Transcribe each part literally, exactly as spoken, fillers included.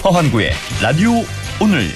허환구의 라디오 오늘.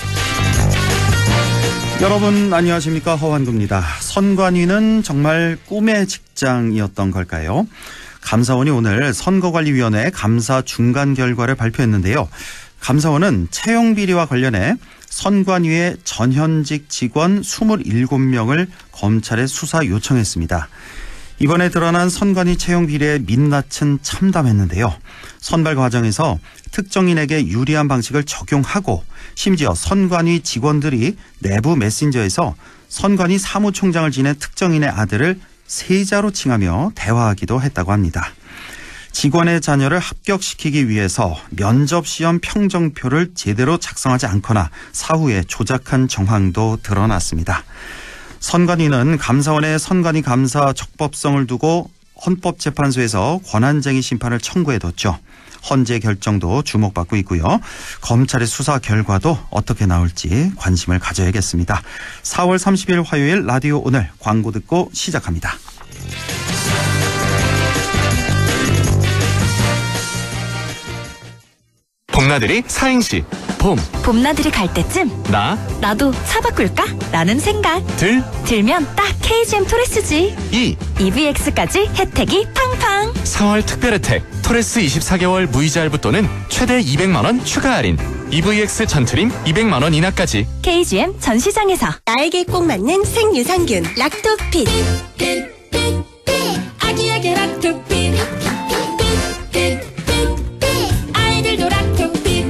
여러분 안녕하십니까, 허환구입니다. 선관위는 정말 꿈의 직장이었던 걸까요? 감사원이 오늘 선거관리위원회 감사 중간 결과를 발표했는데요. 감사원은 채용비리와 관련해 선관위의 전현직 직원 이십칠 명을 검찰에 수사 요청했습니다. 이번에 드러난 선관위 채용 비리에 민낯은 참담했는데요. 선발 과정에서 특정인에게 유리한 방식을 적용하고 심지어 선관위 직원들이 내부 메신저에서 선관위 사무총장을 지낸 특정인의 아들을 세자로 칭하며 대화하기도 했다고 합니다. 직원의 자녀를 합격시키기 위해서 면접시험 평정표를 제대로 작성하지 않거나 사후에 조작한 정황도 드러났습니다. 선관위는 감사원의 선관위 감사 적법성을 두고 헌법재판소에서 권한쟁의 심판을 청구해뒀죠. 헌재 결정도 주목받고 있고요. 검찰의 수사 결과도 어떻게 나올지 관심을 가져야겠습니다. 사월 삼십일 화요일 라디오 오늘 광고 듣고 시작합니다. 봄나들이 사행시. 봄. 봄나들이 갈 때쯤 나. 나도 차 바꿀까? 라는 생각. 들. 들면 딱 케이지엠 토레스지. 이. 이브이엑스까지 혜택이 팡팡. 사월 특별 혜택. 토레스 이십사 개월 무이자 할부또는 최대 이백만 원 추가 할인. 이브이엑스 전트림 이백만 원 이하까지. 케이지엠 전시장에서. 나에게 꼭 맞는 생유산균 락토핏. 아기에게 락토핏. 아이들도 락토핏.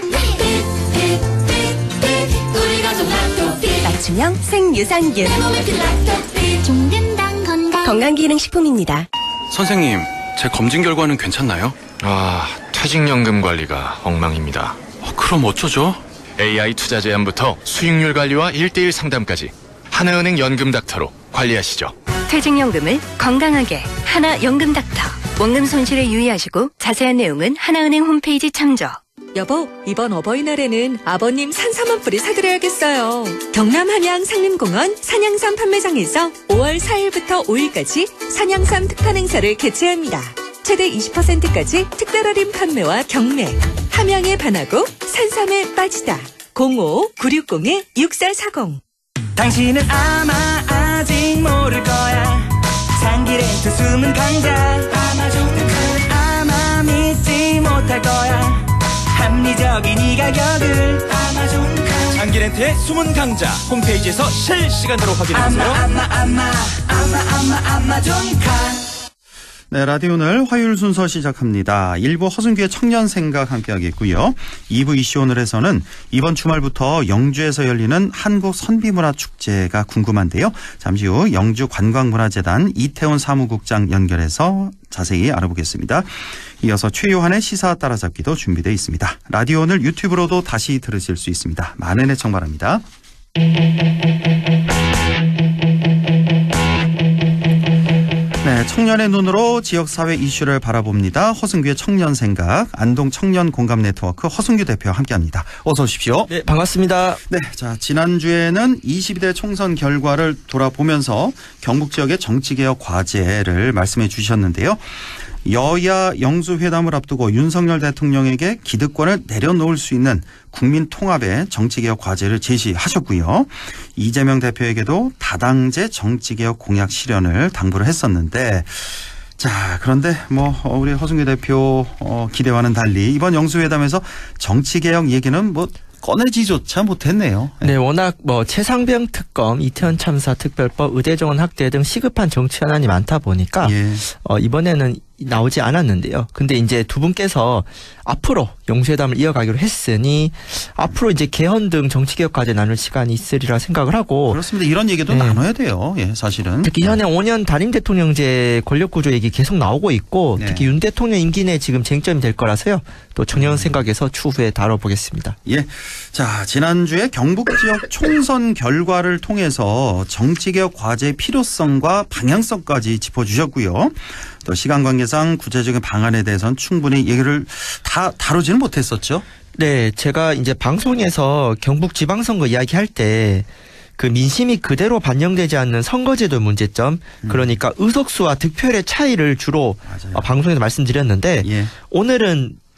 우리 가족 락토핏. 맞춤형 생유산균. 내 몸에 fit 락토핏. 종근당 건강. 건강기능식품입니다. 선생님, 제 검진 결과는 괜찮나요? 아, 퇴직연금 관리가 엉망입니다. 어, 그럼 어쩌죠? 에이아이 투자 제안부터 수익률 관리와 일 대일 상담까지 하나은행 연금 닥터로 관리하시죠. 퇴직연금을 건강하게 하나연금 닥터. 원금 손실에 유의하시고 자세한 내용은 하나은행 홈페이지 참조. 여보, 이번 어버이날에는 아버님 산삼 한 뿌리 사드려야겠어요. 경남 한양 상림공원 산양삼 판매장에서 오월 사일부터 오일까지 산양삼 특판 행사를 개최합니다. 최대 이십 퍼센트까지 특별 할인 판매와 경매. 함양에 반하고 산삼에 빠지다. 공오 구육공 육사사공. 당신은 아마 아직 모를 거야. 상기렌트 숨은 강자. 아마존은 아마 믿지 못할 거야. 합리적인 이 가격을. 아마존 카. 장기렌트의 숨은 강자 홈페이지에서 실시간으로 확인해보세요. 아마 아마 아마 아마 아마 아마존 카. 네, 라디오 오늘 화요일 순서 시작합니다. 일 부 허승규의 청년생각 함께하겠고요. 이 부 이슈 오늘에서는 이번 주말부터 영주에서 열리는 한국선비문화축제가 궁금한데요. 잠시 후 영주관광문화재단 이태원 사무국장 연결해서 자세히 알아보겠습니다. 이어서 최요한의 시사 따라잡기도 준비되어 있습니다. 라디오 오늘 유튜브로도 다시 들으실 수 있습니다. 많은 애청 바랍니다. 네, 청년의 눈으로 지역사회 이슈를 바라봅니다. 허승규의 청년생각, 안동 청년공감네트워크 허승규 대표와 함께합니다. 어서 오십시오. 네, 반갑습니다. 네, 자 지난주에는 이십이 대 총선 결과를 돌아보면서 경북 지역의 정치개혁 과제를 말씀해 주셨는데요. 여야 영수회담을 앞두고 윤석열 대통령에게 기득권을 내려놓을 수 있는 국민 통합의 정치개혁 과제를 제시하셨고요. 이재명 대표에게도 다당제 정치개혁 공약 실현을 당부를 했었는데, 자 그런데 뭐 우리 허승규 대표 기대와는 달리 이번 영수회담에서 정치개혁 얘기는 뭐 꺼내지조차 못했네요. 네, 워낙 뭐 최상병 특검, 이태원 참사 특별법, 의대정원 학대 등 시급한 정치 현안이 많다 보니까 예. 어, 이번에는 나오지 않았는데요. 근데 이제 두 분께서 앞으로 영수회담을 이어가기로 했으니 앞으로 이제 개헌 등 정치개혁 과제 나눌 시간이 있으리라 생각을 하고. 그렇습니다. 이런 얘기도 네. 나눠야 돼요. 예, 사실은. 특히 현행 오 년 단임 대통령제 권력구조 얘기 계속 나오고 있고 네. 특히 윤 대통령 임기 내 지금 쟁점이 될 거라서요. 또 청년 생각에서 추후에 다뤄보겠습니다. 예. 자, 지난주에 경북 지역 총선 결과를 통해서 정치개혁 과제의 필요성과 방향성까지 짚어주셨고요. 또 시간 관계상 구체적인 방안에 대해서는 충분히 얘기를 다 다루지는 못했었죠. 네, 제가 이제 방송에서 경북 지방선거 이야기할 때 그 민심이 그대로 반영되지 않는 선거제도 문제점, 그러니까 의석수와 득표율의 차이를 주로 맞아요. 방송에서 말씀드렸는데 예. 오늘은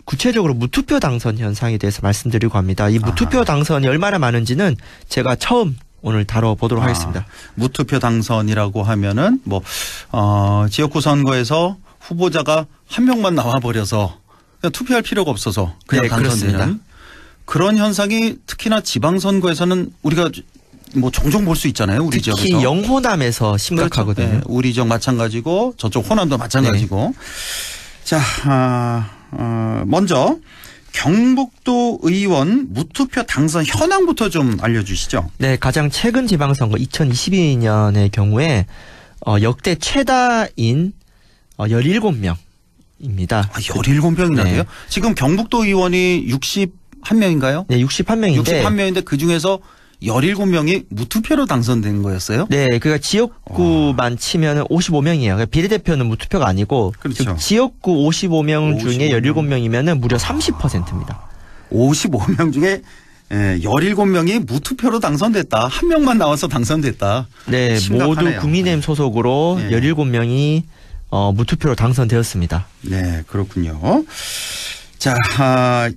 구체적으로 무투표 당선 현상에 대해서 말씀드리고 합니다. 이 무투표 아하. 당선이 얼마나 많은지는 제가 처음 오늘 다뤄보도록 아, 하겠습니다. 무투표 당선이라고 하면은 뭐 어, 지역구 선거에서 후보자가 한 명만 나와버려서 그냥 투표할 필요가 없어서 그냥 네, 당선되는 그렇습니다. 그런 현상이 특히나 지방선거에서는 우리가 뭐 종종 볼 수 있잖아요. 우리 특히 지역에서. 영호남에서 심각하거든요. 그렇죠. 네, 우리 지역 마찬가지고 저쪽 호남도 마찬가지고. 네. 자, 아, 어, 먼저 경북도 의원 무투표 당선 현황부터 좀 알려주시죠. 네, 가장 최근 지방선거 이천이십이 년의 경우에 어, 역대 최다인 어, 열일곱 명입니다. 아, 열일곱 명이나 네. 돼요? 지금 경북도 의원이 육십일 명인가요? 네, 육십일 명인데. 육십일 명인데 그중에서 열일곱 명이 무투표로 당선된 거였어요? 네, 그러니까 지역구만 치면은 오십오 명이에요. 그러니까 비례대표는 무투표가 아니고 그렇죠. 즉 지역구 오십오 명 중에 오십오 명. 열일곱 명이면은 무려 삼십 퍼센트입니다. 오십오 명 중에 예, 열일곱 명이 무투표로 당선됐다. 한 명만 나와서 당선됐다. 네, 심각하네요. 모두 국민의힘 소속으로 네. 열일곱 명이 어, 무투표로 당선되었습니다. 네, 그렇군요. 자, 아,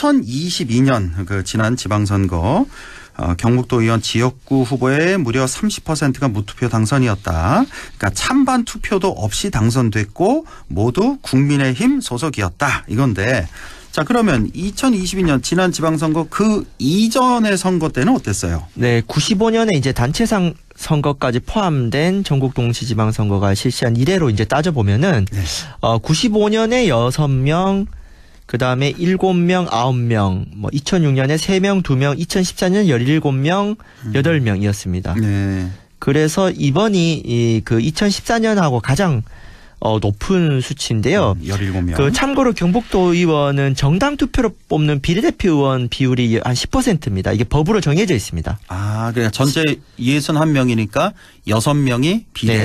이천이십이 년 그 지난 지방선거 어, 경북도 의원 지역구 후보의 무려 삼십 퍼센트가 무투표 당선이었다. 그러니까 찬반 투표도 없이 당선됐고 모두 국민의힘 소속이었다. 이건데 자, 그러면 이천이십이 년 지난 지방선거 그 이전의 선거 때는 어땠어요? 네, 구십오 년에 이제 단체상 선거까지 포함된 전국 동시지방선거가 실시한 이래로 이제 따져보면은 네. 어, 구십오 년에 여섯 명, 그 다음에 일곱 명, 아홉 명, 뭐 이천육 년에 세 명, 두 명, 이천십사 년 열일곱 명, 여덟 명이었습니다. 네. 그래서 이번이 이 그 이천십사 년하고 가장 어, 높은 수치인데요. 열일곱 명. 그 참고로 경북도 의원은 정당 투표로 뽑는 비례대표 의원 비율이 한 십 퍼센트입니다. 이게 법으로 정해져 있습니다. 아, 그러니까 전체 육십일 명이니까 여섯 명이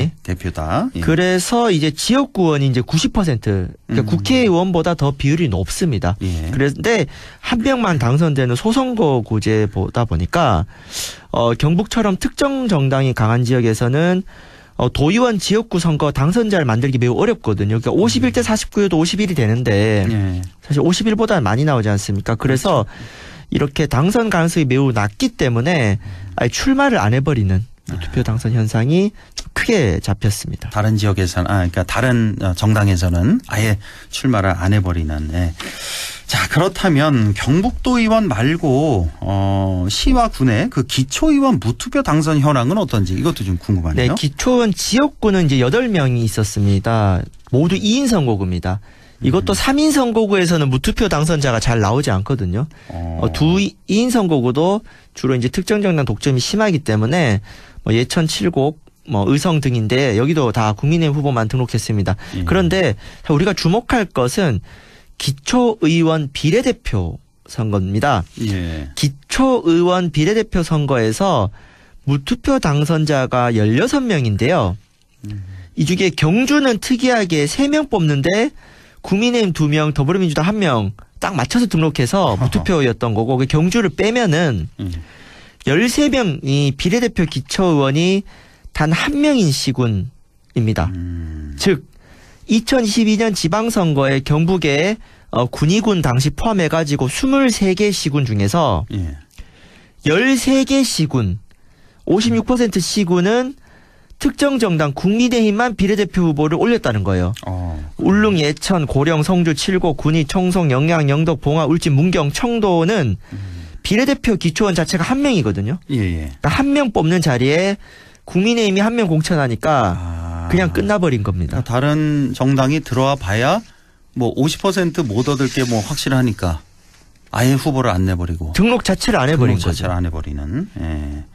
비례대표다. 예. 그래서 이제 지역구 의원이 이제 구십 퍼센트, 그러니까 음. 국회의원보다 더 비율이 높습니다. 예. 그런데 한 명만 당선되는 소선거구제보다 보니까 어, 경북처럼 특정 정당이 강한 지역에서는 어, 도의원 지역구 선거 당선자를 만들기 매우 어렵거든요. 그러니까 오십일 대 사십구여도 오십일이 되는데 예. 사실 오십일보다는 많이 나오지 않습니까? 그래서 이렇게 당선 가능성이 매우 낮기 때문에 아예 출마를 안 해버리는 투표 당선 현상이 크게 잡혔습니다. 다른 지역에서는, 아, 그러니까 다른 정당에서는 아예 출마를 안 해버리는. 예. 자, 그렇다면 경북도 의원 말고 어, 시와 군의 그 기초의원 무투표 당선 현황은 어떤지 이것도 좀 궁금하네요. 네, 기초의원 지역구는 이제 여덟 명이 있었습니다. 모두 이 인 선거구입니다. 이것도 삼 인 선거구에서는 무투표 당선자가 잘 나오지 않거든요. 어. 어, 두 이 인 선거구도 주로 이제 특정 정당 독점이 심하기 때문에 뭐 예천, 칠곡, 뭐 의성 등인데 여기도 다 국민의힘 후보만 등록했습니다. 예. 그런데 우리가 주목할 것은 기초의원 비례대표 선거입니다. 예. 기초의원 비례대표 선거에서 무투표 당선자가 열여섯 명인데요. 음. 이 중에 경주는 특이하게 세 명 뽑는데 국민의힘 두 명, 더불어민주당 한 명 딱 맞춰서 등록해서 무투표였던 거고 그 경주를 빼면은 음. 열세 명이 비례대표 기초의원이 단 한 명인 시군입니다. 음. 즉 이천이십이 년 지방선거에 경북의 어, 군의군 당시 포함해가지고 스물세 개 시군 중에서 예. 열세 개 시군, 오십육 퍼센트 시군은 특정 정당 국민의힘만 비례대표 후보를 올렸다는 거예요. 어. 울릉, 예천, 고령, 성주, 칠곡, 군위, 청송, 영양, 영덕, 봉화, 울진, 문경, 청도는 비례대표 기초원 자체가 한 명이거든요. 예, 예. 그러니까 한 명 뽑는 자리에 국민의힘이 한 명 공천하니까 아. 그냥 끝나버린 겁니다. 다른 정당이 들어와 봐야 뭐 오십 퍼센트 못 얻을 게 뭐 확실하니까 아예 후보를 안 내버리고 등록 자체를 안 해버린 등록 거죠. 자체를 안 해버리는. 예.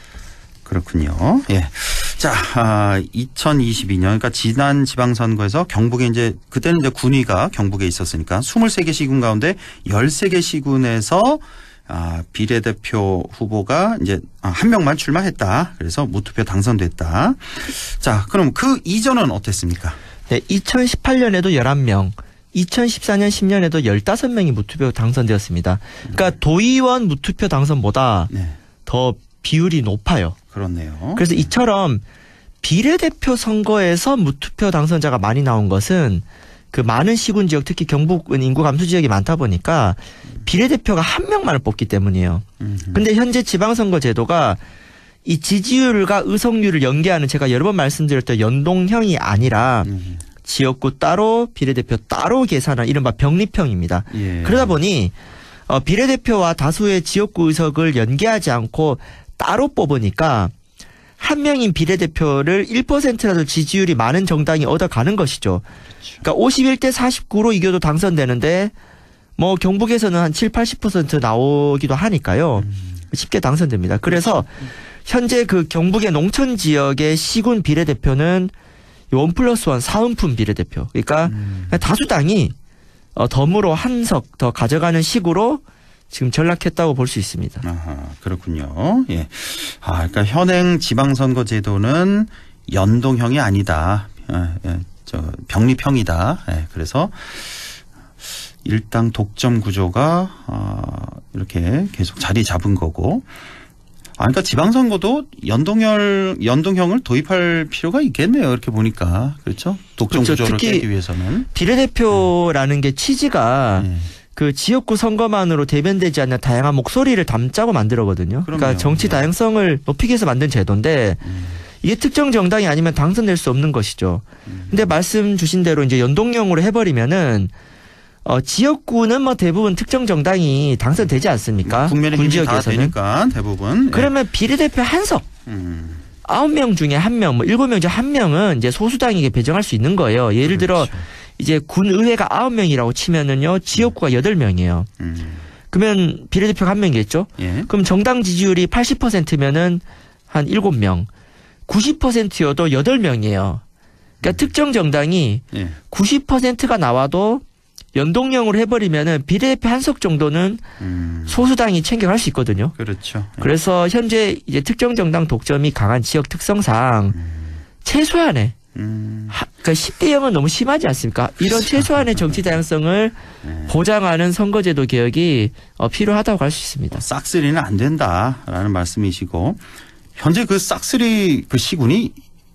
그렇군요. 예. 자, 아, 이천이십이 년, 그러니까 지난 지방선거에서 경북에 이제 그때는 이제 군위가 경북에 있었으니까 스물세 개 시군 가운데 열세 개 시군에서 아, 비례대표 후보가 이제 한 명만 출마했다. 그래서 무투표 당선됐다. 자, 그럼 그 이전은 어땠습니까? 네, 이천십팔 년에도 열한 명, 이천십사 년, 십 년에도 열다섯 명이 무투표 당선되었습니다. 그러니까 도의원 무투표 당선보다 네. 더 비율이 높아요. 그렇네요. 그래서 이처럼 비례대표 선거에서 무투표 당선자가 많이 나온 것은 그 많은 시군 지역 특히 경북은 인구 감소 지역이 많다 보니까 비례대표가 한 명만을 뽑기 때문이에요. 근데 현재 지방선거 제도가 이 지지율과 의석률을 연계하는 제가 여러 번 말씀드렸던 연동형이 아니라 음. 지역구 따로 비례대표 따로 계산한 이른바 병립형입니다. 예. 그러다 보니 어, 비례대표와 다수의 지역구 의석을 연계하지 않고 따로 뽑으니까 한 명인 비례대표를 일 퍼센트라도 지지율이 많은 정당이 얻어가는 것이죠. 그렇죠. 그러니까 오십일 대 사십구로 이겨도 당선되는데 뭐 경북에서는 한 칠, 팔십 퍼센트 나오기도 하니까요. 음. 쉽게 당선됩니다. 그래서 현재 그 경북의 농촌 지역의 시군 비례대표는 원 플러스 원 사은품 비례대표. 그러니까 음. 다수당이 어, 덤으로 한 석 더 가져가는 식으로 지금 전락했다고 볼 수 있습니다. 아하, 그렇군요. 예. 아, 그러니까 현행 지방선거 제도는 연동형이 아니다. 예, 예, 저 병립형이다. 예, 그래서 일당 독점 구조가 어, 이렇게 계속 자리 잡은 거고. 아, 그러니까 지방선거도 연동형, 연동형을 도입할 필요가 있겠네요. 이렇게 보니까. 그렇죠? 독점 그렇죠. 구조를 특히 깨기 위해서는. 비례대표라는 네. 게 취지가 네. 그 지역구 선거만으로 대변되지 않는 다양한 목소리를 담자고 만들어거든요. 그럼요. 그러니까 정치 다양성을 높이기 위해서 만든 제도인데 음. 이게 특정 정당이 아니면 당선될 수 없는 것이죠. 음. 근데 말씀 주신 대로 이제 연동형으로 해버리면은 어, 지역구는 뭐 대부분 특정 정당이 당선되지 않습니까? 국민의힘이 다 되니까 대부분. 그러면 비례대표 한 석. 음. 아홉 명 중에 한 명, 뭐 일곱 명 중에 한 명은 이제 소수당에게 배정할 수 있는 거예요. 예를 들어 그렇죠. 이제 군의회가 아홉 명이라고 치면은요, 지역구가 여덟 명이에요. 음. 그러면 비례대표가 한 명이겠죠? 예. 그럼 정당 지지율이 팔십 퍼센트면은 한 일곱 명. 구십 퍼센트여도 여덟 명이에요. 그러니까 음. 특정 정당이 예. 구십 퍼센트가 나와도 연동형으로 해버리면은 비례대표 한 석 정도는 음. 소수당이 챙겨갈 수 있거든요. 그렇죠. 예. 그래서 현재 이제 특정 정당 독점이 강한 지역 특성상 음. 최소한의 음. 하, 그러니까 십 대 영은 너무 심하지 않습니까? 이런 최소한의 정치 다양성을 네. 보장하는 선거제도 개혁이 어, 필요하다고 할 수 있습니다. 뭐 싹쓸이는 안 된다라는 말씀이시고 현재 그 싹쓸이 그 시군이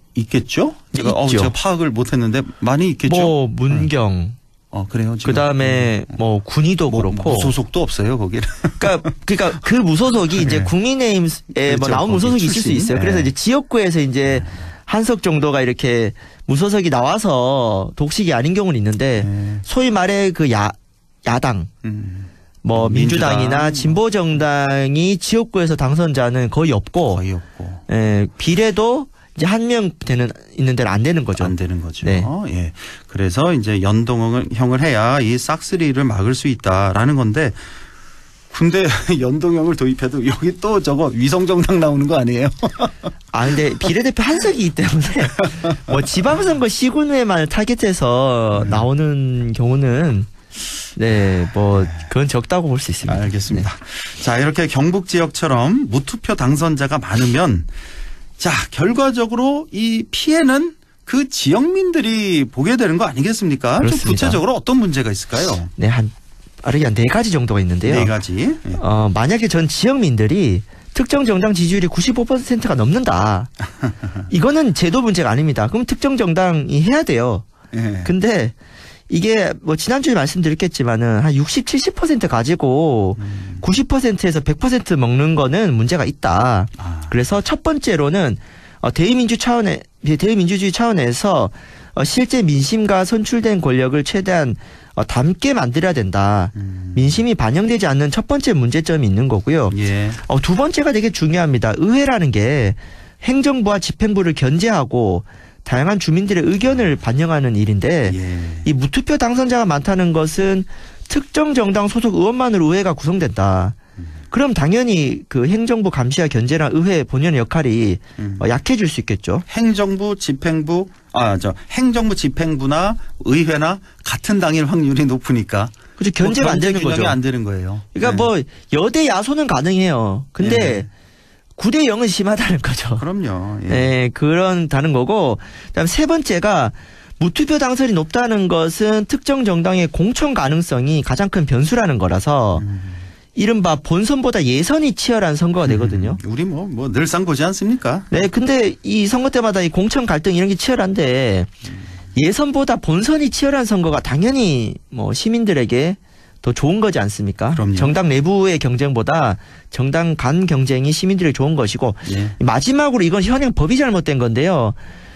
있겠죠? 제가, 어, 제가 파악을 못했는데 많이 있겠죠? 뭐 문경. 어 그래요. 그 다음에 뭐 군의도 뭐, 그렇고 무소속도 없어요 거기는. 그러니까 그러니까 그 무소속이 이제 네. 국민의힘에 그렇죠. 뭐 나온 무소속이 있을 수 있어요. 네. 그래서 이제 지역구에서 이제 네. 한석 정도가 이렇게 무소속이 나와서 독식이 아닌 경우는 있는데 네. 소위 말해 그 야 야당 음. 뭐 민주당. 민주당이나 진보 정당이 지역구에서 당선자는 거의 없고, 거의 없고. 예, 비례도 이제 한 명 되는 있는 데는 안 되는 거죠. 안 되는 거죠. 네. 예. 그래서 이제 연동형을 해야 이 싹쓸이를 막을 수 있다라는 건데 근데 연동형을 도입해도 여기 또 저거 위성정당 나오는 거 아니에요? 아 근데 비례대표 한 석이기 때문에 뭐 지방선거 시군회만 타겟해서 네. 나오는 경우는 네, 뭐 그건 적다고 볼 수 있습니다. 알겠습니다. 네. 자, 이렇게 경북 지역처럼 무투표 당선자가 많으면 자, 결과적으로 이 피해는 그 지역민들이 보게 되는 거 아니겠습니까? 그렇습니다. 좀 구체적으로 어떤 문제가 있을까요? 네, 한 빠르게 한 네 가지 정도가 있는데요. 네 가지. 네. 어, 만약에 전 지역민들이 특정 정당 지지율이 구십오 퍼센트가 넘는다. 이거는 제도 문제가 아닙니다. 그럼 특정 정당이 해야 돼요. 네. 근데 이게 뭐 지난주에 말씀드렸겠지만은 한 육십, 칠십 퍼센트 가지고 음. 구십 퍼센트에서 백 퍼센트 먹는 거는 문제가 있다. 아. 그래서 첫 번째로는 어, 대의민주 차원에 대의민주주의 차원에서 어, 실제 민심과 선출된 권력을 최대한 어, 닮게 만들어야 된다. 음. 민심이 반영되지 않는 첫 번째 문제점이 있는 거고요. 예. 어, 두 번째가 되게 중요합니다. 의회라는 게 행정부와 집행부를 견제하고 다양한 주민들의 의견을 반영하는 일인데 예. 이 무투표 당선자가 많다는 것은 특정 정당 소속 의원만으로 의회가 구성된다. 음. 그럼 당연히 그 행정부 감시와 견제나 의회 본연의 역할이 음. 어, 약해질 수 있겠죠. 행정부, 집행부, 아, 저 행정부, 집행부나 의회나 같은 당일 확률이 높으니까. 그렇죠. 견제가 뭐 안 되는 거죠. 안 되는 거예요. 그러니까 네. 뭐 여대 야소는 가능해요. 근데 네. 구 대 영은 심하다는 거죠. 그럼요. 예. 네, 그런다는 거고. 그다음 세 번째가 무투표 당선이 높다는 것은 특정 정당의 공천 가능성이 가장 큰 변수라는 거라서 음. 이른바 본선보다 예선이 치열한 선거가 되거든요. 음. 우리 뭐, 뭐 늘상 보지 않습니까? 네, 근데 이 선거 때마다 이 공천 갈등 이런 게 치열한데 음. 예선보다 본선이 치열한 선거가 당연히 뭐 시민들에게 더 좋은 거지 않습니까? 그럼요. 정당 내부의 경쟁보다 정당 간 경쟁이 시민들에게 좋은 것이고 예. 마지막으로 이건 현행 법이 잘못된 건데요.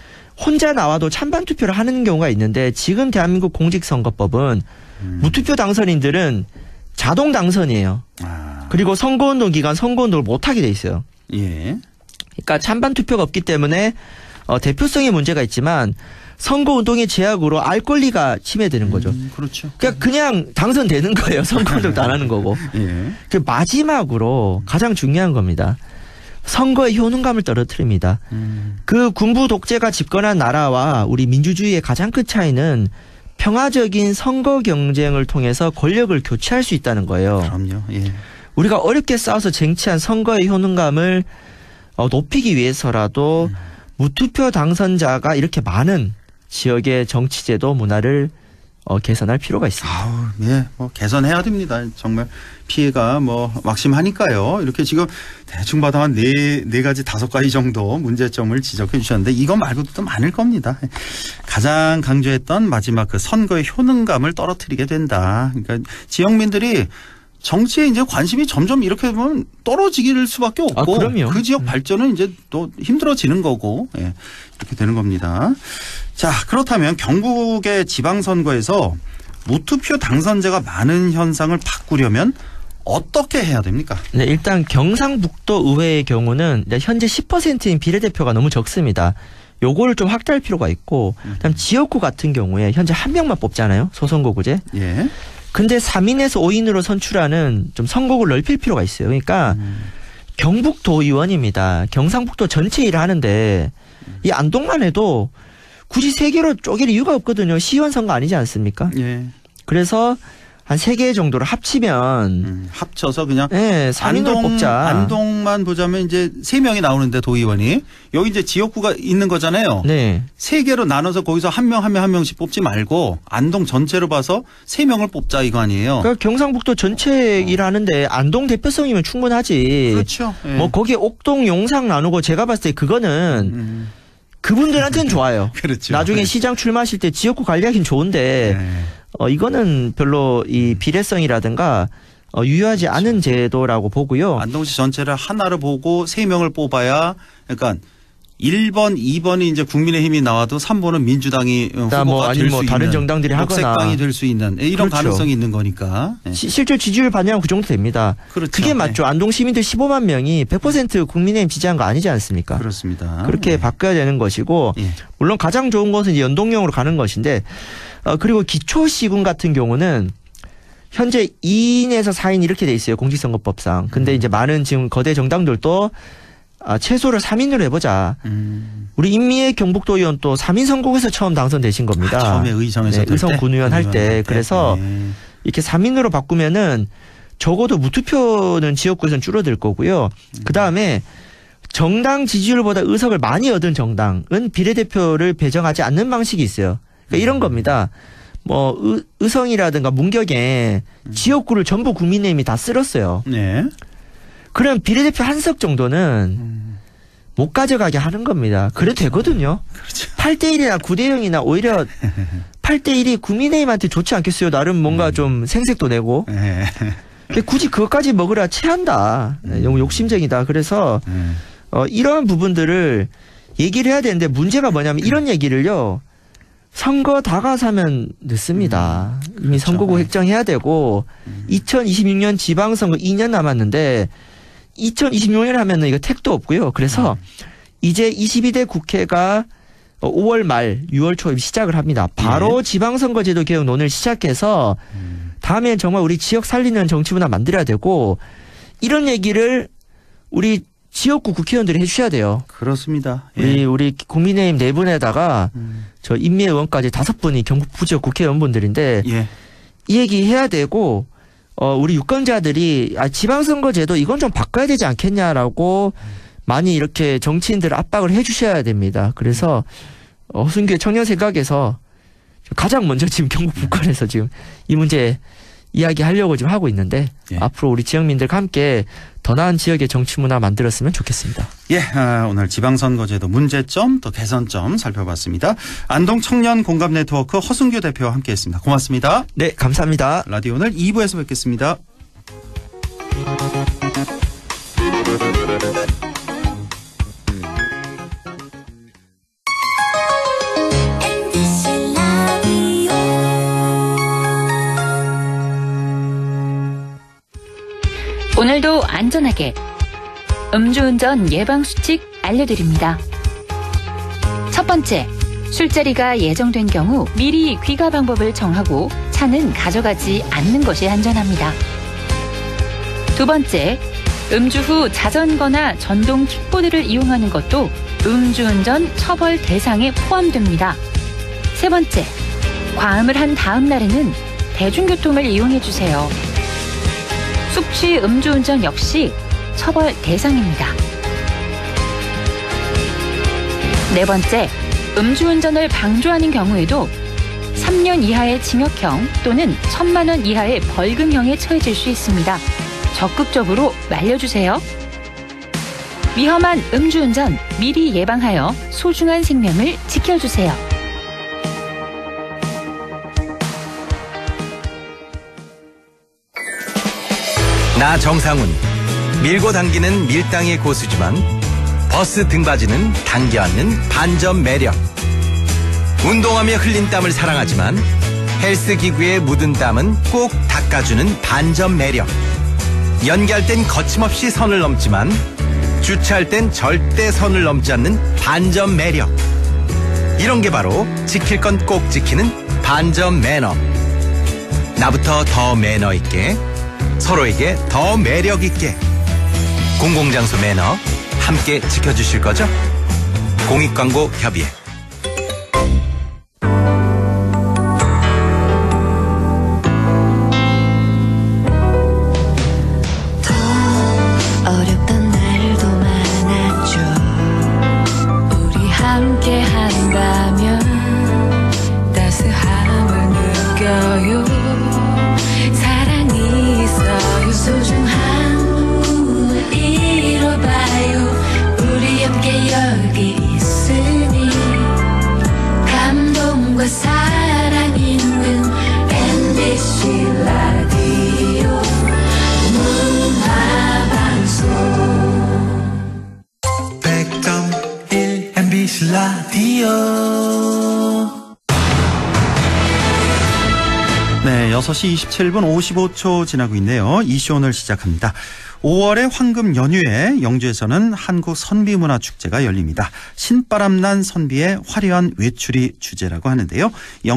혼자 나와도 찬반 투표를 하는 경우가 있는데 지금 대한민국 공직선거법은 음. 무투표 당선인들은 자동 당선이에요. 아. 그리고 선거운동 기간 선거운동을 못하게 돼 있어요. 예. 그러니까 찬반 투표가 없기 때문에 어, 대표성에 문제가 있지만 선거운동의 제약으로 알 권리가 침해되는 거죠. 음, 그렇죠. 그러니까 그냥 당선되는 거예요. 선거운동도 안 하는 거고. 예. 그 마지막으로 가장 중요한 겁니다. 선거의 효능감을 떨어뜨립니다. 음. 그 군부 독재가 집권한 나라와 우리 민주주의의 가장 큰 차이는 평화적인 선거 경쟁을 통해서 권력을 교체할 수 있다는 거예요. 그럼요. 예. 우리가 어렵게 싸워서 쟁취한 선거의 효능감을 어, 높이기 위해서라도 음. 무투표 당선자가 이렇게 많은 지역의 정치제도 문화를 어, 개선할 필요가 있습니다. 아우, 예, 뭐 개선해야 됩니다. 정말 피해가 뭐 막심하니까요. 이렇게 지금 대충 봐도 한 네, 네 가지 다섯 가지 정도 문제점을 지적해 주셨는데 이거 말고도 또 많을 겁니다. 가장 강조했던 마지막 그 선거의 효능감을 떨어뜨리게 된다. 그러니까 지역민들이 정치에 이제 관심이 점점 이렇게 보면 떨어지길 수밖에 없고 아, 그럼요. 그 지역 발전은 이제 또 힘들어지는 거고 예, 이렇게 되는 겁니다. 자, 그렇다면 경북의 지방선거에서 무투표 당선자가 많은 현상을 바꾸려면 어떻게 해야 됩니까? 네, 일단 경상북도 의회의 경우는 현재 십 퍼센트인 비례대표가 너무 적습니다. 요거를 좀 확대할 필요가 있고 그다음 지역구 같은 경우에 현재 한 명만 뽑잖아요. 소선거구제. 예. 근데 삼 인에서 오 인으로 선출하는 좀 선거구를 넓힐 필요가 있어요. 그러니까 음. 경북도의원입니다. 경상북도 전체 일을 하는데 이 안동만 해도 굳이 세 개로 쪼갤 이유가 없거든요. 시의원 선거 아니지 않습니까? 예. 그래서 한 세 개 정도를 합치면 음, 합쳐서 그냥 네, 삼 인으로 안동, 뽑자. 안동만 보자면 이제 세 명이 나오는데 도의원이 여기 이제 지역구가 있는 거잖아요. 네. 세 개로 나눠서 거기서 한 명 한 명 한 명씩 뽑지 말고 안동 전체로 봐서 세 명을 뽑자 이거 아니에요. 그러니까 경상북도 전체 어. 일하는데 안동 대표성이면 충분하지. 그렇죠. 예. 뭐 거기에 옥동, 용상 나누고 제가 봤을 때 그거는 음. 그분들한테는 좋아요. 그렇죠. 나중에 네. 시장 출마하실 때 지역구 관리하기는 좋은데 네. 어, 이거는 별로 이 비례성이라든가 어, 유효하지 그렇죠. 않은 제도라고 보고요. 안동시 전체를 하나로 보고 세 명을 뽑아야 그러니까 일 번, 이 번이 이제 국민의힘이 나와도 삼 번은 민주당이 후보가 뭐 될 수 뭐 있는 다른 정당들이 하거나 녹색당이 될 수 있는 이런 그렇죠. 가능성이 있는 거니까. 네. 시, 실제 지지율 반영하면 그 정도 됩니다. 그렇죠. 그게 맞죠. 네. 안동 시민들 십오만 명이 백 퍼센트 국민의힘 지지한 거 아니지 않습니까? 그렇습니다. 그렇게 네. 바꿔야 되는 것이고 네. 물론 가장 좋은 것은 이제 연동형으로 가는 것인데 어, 그리고 기초시군 같은 경우는 현재 이 인에서 사 인 이렇게 돼 있어요. 공직선거법상. 근데 음. 이제 많은 지금 거대 정당들도 아, 최소를 삼 인으로 해보자. 음. 우리 임미애 경북도의원 또 삼 인 선거에서 처음 당선되신 겁니다. 아, 처음에 의성에서 네, 의성 군의원 할 때. 그래서 네. 이렇게 삼 인으로 바꾸면은 적어도 무투표는 지역구에서는 줄어들 거고요. 음. 그 다음에 정당 지지율보다 의석을 많이 얻은 정당은 비례대표를 배정하지 않는 방식이 있어요. 그러니까 음. 이런 겁니다. 뭐 의, 의성이라든가 문경에 음. 지역구를 전부 국민의힘이 다 쓸었어요. 네. 그럼 비례대표 한 석 정도는 음. 못 가져가게 하는 겁니다. 그래도 그렇죠. 되거든요. 그렇죠. 팔 대 일이나 구 대 영이나 오히려 팔 대 일이 국민의힘한테 좋지 않겠어요. 나름 뭔가 음. 좀 생색도 내고. 네. 근데 굳이 그것까지 먹으라 체한다. 음. 너무 욕심쟁이다. 그래서 음. 어, 이런 부분들을 얘기를 해야 되는데 문제가 뭐냐면 이런 얘기를요. 선거 다가서면 늦습니다. 음. 이미 그렇죠. 선거구 획정해야 되고 음. 이천이십육 년 지방선거 이 년 남았는데 이천이십육 년 하면은 이거 택도 없고요. 그래서 음. 이제 이십이 대 국회가 오월 말 유월 초에 시작을 합니다. 바로 네. 지방선거제도 개혁 논의를 시작해서 음. 다음엔 정말 우리 지역 살리는 정치 문화 만들어야 되고 이런 얘기를 우리 지역구 국회의원들이 해주셔야 돼요. 그렇습니다. 예. 우리 우리 국민의힘 네 분에다가 음. 저 임미애 의원까지 다섯 분이 경북 부지역 국회의원분들인데 예. 이 얘기 해야 되고 어 우리 유권자들이 아 지방선거제도 이건 좀 바꿔야 되지 않겠냐라고 음. 많이 이렇게 정치인들 압박을 해주셔야 됩니다. 그래서 어, 허순교의 청년 생각에서 가장 먼저 지금 경북 북한에서 지금 이 문제 이야기하려고 지금 하고 있는데 예. 앞으로 우리 지역민들과 함께 더 나은 지역의 정치 문화 만들었으면 좋겠습니다. 예, 아, 오늘 지방선거제도 문제점 또 개선점 살펴봤습니다. 안동 청년 공감 네트워크 허승규 대표와 함께했습니다. 고맙습니다. 네, 감사합니다. 라디오 오늘 이 부에서 뵙겠습니다. 오늘도 안전하게 음주운전 예방수칙 알려드립니다. 첫 번째, 술자리가 예정된 경우 미리 귀가 방법을 정하고 차는 가져가지 않는 것이 안전합니다. 두 번째, 음주 후 자전거나 전동 킥보드를 이용하는 것도 음주운전 처벌 대상에 포함됩니다. 세 번째, 과음을 한 다음 날에는 대중교통을 이용해 주세요. 숙취 음주운전 역시 처벌 대상입니다. 네 번째, 음주운전을 방조하는 경우에도 삼 년 이하의 징역형 또는 천만 원 이하의 벌금형에 처해질 수 있습니다. 적극적으로 말려주세요. 위험한 음주운전 미리 예방하여 소중한 생명을 지켜주세요. 나 정상훈. 밀고 당기는 밀당의 고수지만 버스 등받이는 당겨 앉는 반전 매력. 운동하며 흘린 땀을 사랑하지만 헬스 기구에 묻은 땀은 꼭 닦아주는 반전 매력. 연기할 땐 거침없이 선을 넘지만 주차할 땐 절대 선을 넘지 않는 반전 매력. 이런 게 바로 지킬 건 꼭 지키는 반전 매너. 나부터 더 매너 있게, 서로에게 더 매력 있게. 공공장소 매너 함께 지켜주실 거죠? 공익광고 협의회. 어렵던 날도 많았죠. 우리 함께 한다면 따스함을 느껴요. 사랑이 있어요. 소중한 꿈을 이뤄봐요. 우리 함께 여기 있으니 감동과 사랑 있는 엠비씨 라디오 백 점 일 엠비씨 라디오. 네, 여섯 시 이십칠 분 오십오 초 지나고 있네요. 이슈 오늘 시작합니다. 오월의 황금 연휴에 영주에서는 한국 선비문화축제가 열립니다. 신바람난 선비의 화려한 외출이 주제라고 하는데요.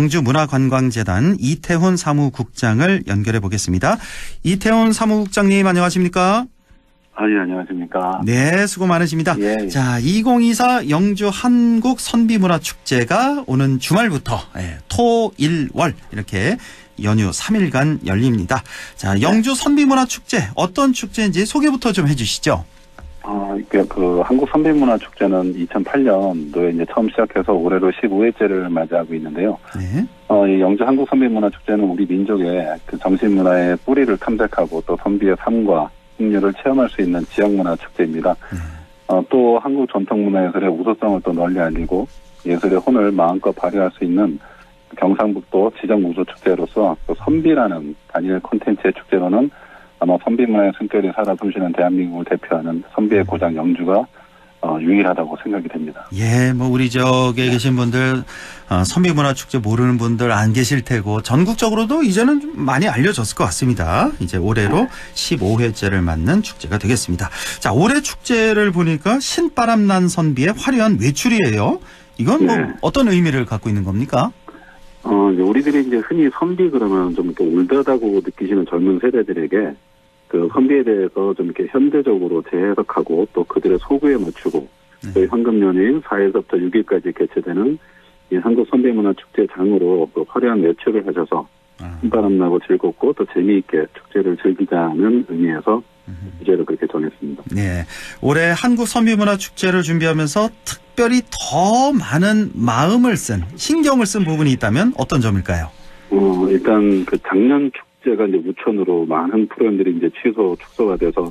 영주문화관광재단 이태훈 사무국장을 연결해 보겠습니다. 이태훈 사무국장님 안녕하십니까? 아, 예, 안녕하십니까. 네, 수고 많으십니다. 예, 예. 자, 이천이십사 영주 한국 선비문화축제가 오는 주말부터 예, 토, 일, 월 이렇게 연휴 삼 일간 열립니다. 자, 영주 선비문화축제 어떤 축제인지 소개부터 좀 해주시죠. 어, 그, 그 한국 선비문화축제는 이천팔 년도에 이제 처음 시작해서 올해로 십오 회째를 맞이하고 있는데요. 네. 어, 이 영주 한국 선비문화축제는 우리 민족의 그 정신문화의 뿌리를 탐색하고 또 선비의 삶과 풍류를 체험할 수 있는 지역문화 축제입니다. 네. 어, 또 한국 전통문화예술의 우수성을 또 널리 알리고 예술의 혼을 마음껏 발휘할 수 있는 경상북도 지정우수축제로서 또 선비라는 단일 콘텐츠의 축제로는 아마 선비문화의 숨결이 살아 숨쉬는 대한민국을 대표하는 선비의 고장 영주가 어, 유일하다고 생각이 됩니다. 예, 뭐 우리 저기에 계신 분들 어, 선비문화축제 모르는 분들 안 계실 테고 전국적으로도 이제는 좀 많이 알려졌을 것 같습니다. 이제 올해로 십오 회째를 맞는 축제가 되겠습니다. 자, 올해 축제를 보니까 신바람난 선비의 화려한 외출이에요. 이건 뭐 네. 어떤 의미를 갖고 있는 겁니까? 어, 이제 우리들이 이제 흔히 선비 그러면 좀 이렇게 올드하다고 느끼시는 젊은 세대들에게 그 선비에 대해서 좀 이렇게 현대적으로 재해석하고 또 그들의 소구에 맞추고 네. 저희 황금 연휴인 사 일서부터 육 일까지 개최되는 이 한국 선비문화축제장으로 그 화려한 외출을 하셔서 신바람 나고 즐겁고 또 재미있게 축제를 즐기자는 의미에서 주제를 그렇게 정했습니다. 네, 올해 한국 선비문화축제를 준비하면서 특별히 더 많은 마음을 쓴, 신경을 쓴 부분이 있다면 어떤 점일까요? 어, 일단 그 작년 축제가 이제 우천으로 많은 프로그램들이 이제 취소, 축소가 돼서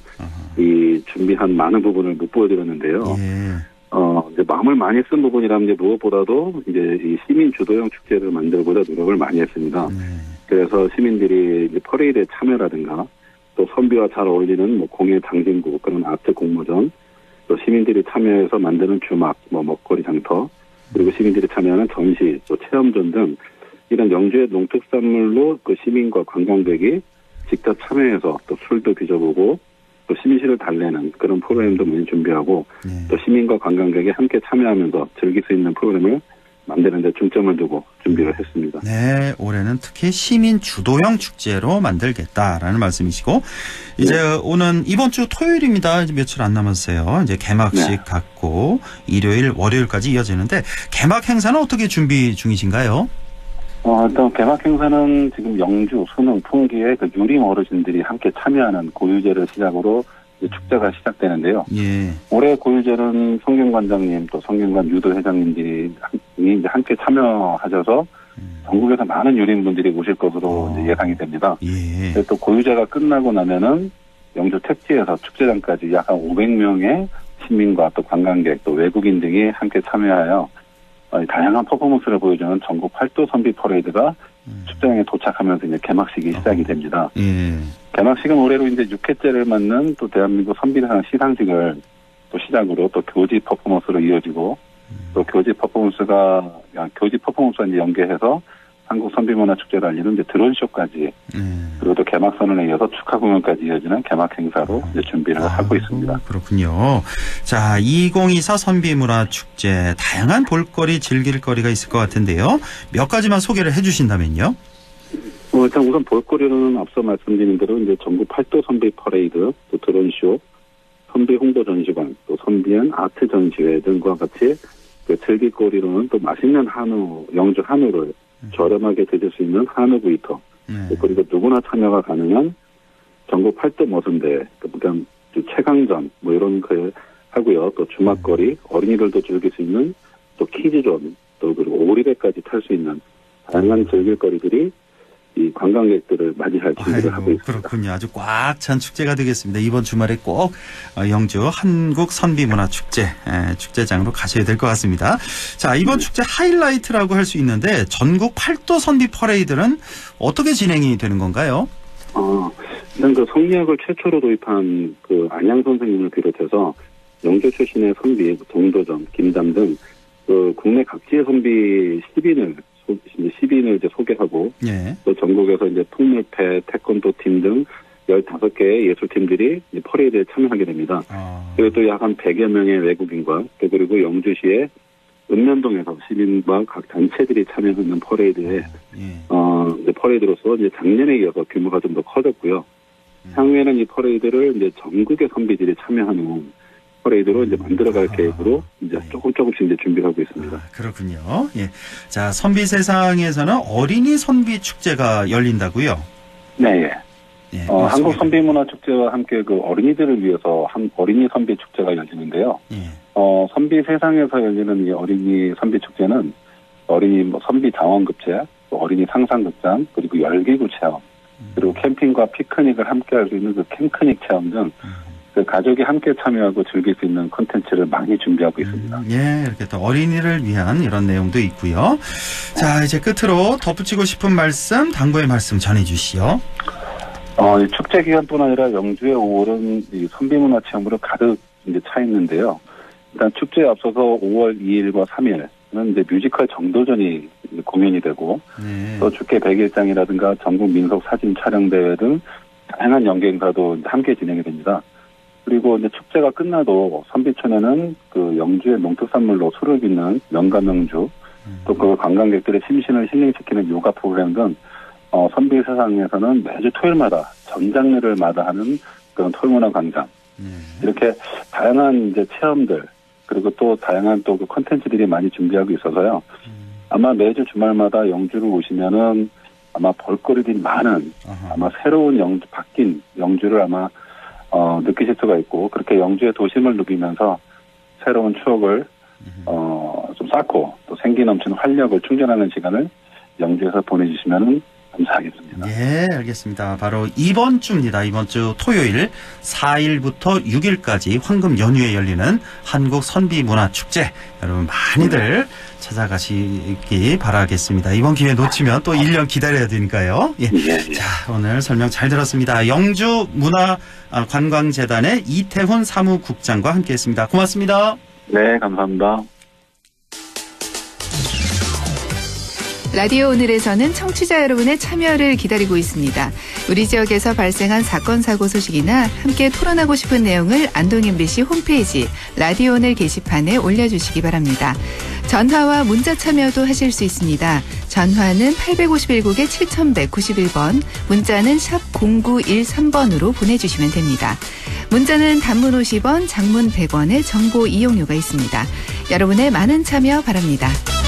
이 준비한 많은 부분을 못 보여드렸는데요. 예. 어, 이제 마음을 많이 쓴 부분이라면 이제 무엇보다도 이제 이 시민 주도형 축제를 만들고자 노력을 많이 했습니다. 네. 그래서 시민들이 이제 퍼레이드에 참여라든가 또 선비와 잘 어울리는 뭐 공예 장신구 그런 아트 공모전 또 시민들이 참여해서 만드는 주막, 뭐 먹거리 장터 그리고 시민들이 참여하는 전시 또 체험전 등 이런 영주의 농특산물로 그 시민과 관광객이 직접 참여해서 또 술도 빚어보고 또 시민실을 달래는 그런 프로그램도 많이 준비하고 네. 또 시민과 관광객이 함께 참여하면서 즐길 수 있는 프로그램을 만드는 데 중점을 두고 준비를 했습니다. 네, 올해는 특히 시민 주도형 축제로 만들겠다라는 말씀이시고 이제 네. 오는 이번 주 토요일입니다. 이제 며칠 안 남았어요. 이제 개막식 네. 갖고 일요일, 월요일까지 이어지는데 개막 행사는 어떻게 준비 중이신가요? 어, 일단 개막 행사는 지금 영주, 수능, 풍기에 그 유림 어르신들이 함께 참여하는 고유제를 시작으로 축제가 시작되는데요. 예. 올해 고유제는 성균관장님 또 성균관 유도 회장님들이 이제 함께 참여하셔서 음. 전국에서 많은 유림분들이 오실 것으로 어. 이제 예상이 됩니다. 예. 또 고유제가 끝나고 나면은 영주 택지에서 축제장까지 약 한 오백 명의 시민과 또 관광객 또 외국인 등이 함께 참여하여 다양한 퍼포먼스를 보여주는 전국 팔도 선비 퍼레이드가 음. 축제장에 도착하면서 이제 개막식이 시작이 됩니다. 예. 개막식은 올해로 이제 육 회째를 맞는 또 대한민국 선비상 시상식을 또 시작으로 또 교지 퍼포먼스로 이어지고 음. 또 교지 퍼포먼스가 교지 퍼포먼스와 이제 연계해서 한국 선비문화축제를 알리는 이제 드론쇼까지 음. 그리고 또 개막 선언에 이어서 축하 공연까지 이어지는 개막 행사로 이제 준비를 아, 하고 있습니다. 그렇군요. 자, 이천이십사 선비문화축제 다양한 볼거리 즐길거리가 있을 것 같은데요. 몇 가지만 소개를 해주신다면요. 어, 일단 우선 볼거리로는 앞서 말씀드린 대로 이제 전국 팔도 선비 퍼레이드, 또 드론쇼, 선비 홍보 전시관, 또 선비엔 아트 전시회 등과 같이 그 즐길거리로는 또 맛있는 한우, 영주 한우를 저렴하게 드실 수 있는 한우 구이터 네. 그리고 누구나 참여가 가능한 전국 팔도 머슴대 그러니까 최강전 뭐 이런 거 하고요. 또 주막거리 어린이들도 즐길 수 있는 또 키즈존 또 그리고 오리배까지 탈 수 있는 다양한 즐길거리들이 이 관광객들을 맞이할 준비를 하고 있습니다. 그렇군요. 아주 꽉 찬 축제가 되겠습니다. 이번 주말에 꼭 영주 한국 선비문화축제 축제장으로 가셔야 될 것 같습니다. 자, 이번 네. 축제 하이라이트라고 할 수 있는데 전국 팔도 선비 퍼레이드는 어떻게 진행이 되는 건가요? 어, 일단 그 성리학을 최초로 도입한 그 안양 선생님을 비롯해서 영주 출신의 선비, 동도전, 김담 등 그 국내 각지의 선비 십 인을 십 인을 이제 소개하고 예. 또 전국에서 이제 풍물패, 태권도 팀 등 열다섯 개의 예술팀들이 이제 퍼레이드에 참여하게 됩니다. 아. 그리고 또 약 한 백여 명의 외국인과 또 그리고 영주시의 읍면동에서 시민과 각 단체들이 참여하는 퍼레이드에 예. 어 이제 퍼레이드로서 이제 작년에 이어서 규모가 좀 더 커졌고요. 음. 향후에는 이 퍼레이드를 이제 전국의 선비들이 참여하는 퍼레이드로 이제 만들어갈 아, 계획으로 이제 네. 조금 조금씩 이제 준비하고 있습니다. 아, 그렇군요. 예. 자, 선비 세상에서는 어린이 선비 축제가 열린다고요? 네. 예. 예, 어, 한국 선비문화축제와 함께 그 어린이들을 위해서 한 어린이 선비 축제가 열리는데요. 예. 어, 선비 세상에서 열리는 이 어린이 선비 축제는 어린이 뭐 선비 장원급제, 또 어린이 상상극장, 그리고 열기구 체험, 그리고 캠핑과 피크닉을 함께 할 수 있는 그 캠크닉 체험 등 음. 그 가족이 함께 참여하고 즐길 수 있는 콘텐츠를 많이 준비하고 있습니다. 음, 예, 이렇게 또 어린이를 위한 이런 내용도 있고요. 자, 이제 끝으로 덧붙이고 싶은 말씀, 당부의 말씀 전해주시오. 어, 이 축제 기간뿐 아니라 영주의 오월은 이 선비문화 체험으로 가득 이제 차 있는데요. 일단 축제에 앞서서 오월 이일과 삼일은 이제 뮤지컬 정도전이 공연이 되고 네. 또 축제 백일장이라든가 전국 민속 사진 촬영 대회 등 다양한 연계 행사도 함께 진행이 됩니다. 그리고 이제 축제가 끝나도 선비촌에는 그 영주의 농특산물로 술을 빚는 명가명주, 음. 또 그 관광객들의 심신을 힐링시키는 요가 프로그램 등, 어, 선비 세상에서는 매주 토요일마다 전 장르를 마다하는 그런 토요문화 광장. 음. 이렇게 다양한 이제 체험들, 그리고 또 다양한 또 그 콘텐츠들이 많이 준비하고 있어서요. 음. 아마 매주 주말마다 영주를 오시면은 아마 볼거리들이 많은, 아하. 아마 새로운 영주, 바뀐 영주를 아마 어, 느끼실 수가 있고, 그렇게 영주의 도심을 누비면서 새로운 추억을, 어, 좀 쌓고, 또 생기 넘치는 활력을 충전하는 시간을 영주에서 보내주시면 감사하겠습니다. 예, 알겠습니다. 바로 이번 주입니다. 이번 주 토요일 사 일부터 육 일까지 황금 연휴에 열리는 한국 선비문화축제. 여러분 많이들 찾아가시기 바라겠습니다. 이번 기회 놓치면 또 일 년 기다려야 되니까요. 예. 예, 예. 자, 오늘 설명 잘 들었습니다. 영주문화관광재단의 이태훈 사무국장과 함께했습니다. 고맙습니다. 네, 감사합니다. 라디오 오늘에서는 청취자 여러분의 참여를 기다리고 있습니다. 우리 지역에서 발생한 사건 사고 소식이나 함께 토론하고 싶은 내용을 안동 엠비씨 홈페이지 라디오 오늘 게시판에 올려주시기 바랍니다. 전화와 문자 참여도 하실 수 있습니다. 전화는 팔오일 국에 칠천백구십일 번, 문자는 샵 공구일삼 번으로 보내주시면 됩니다. 문자는 단문 오십 원, 장문 백 원의 정보 이용료가 있습니다. 여러분의 많은 참여 바랍니다.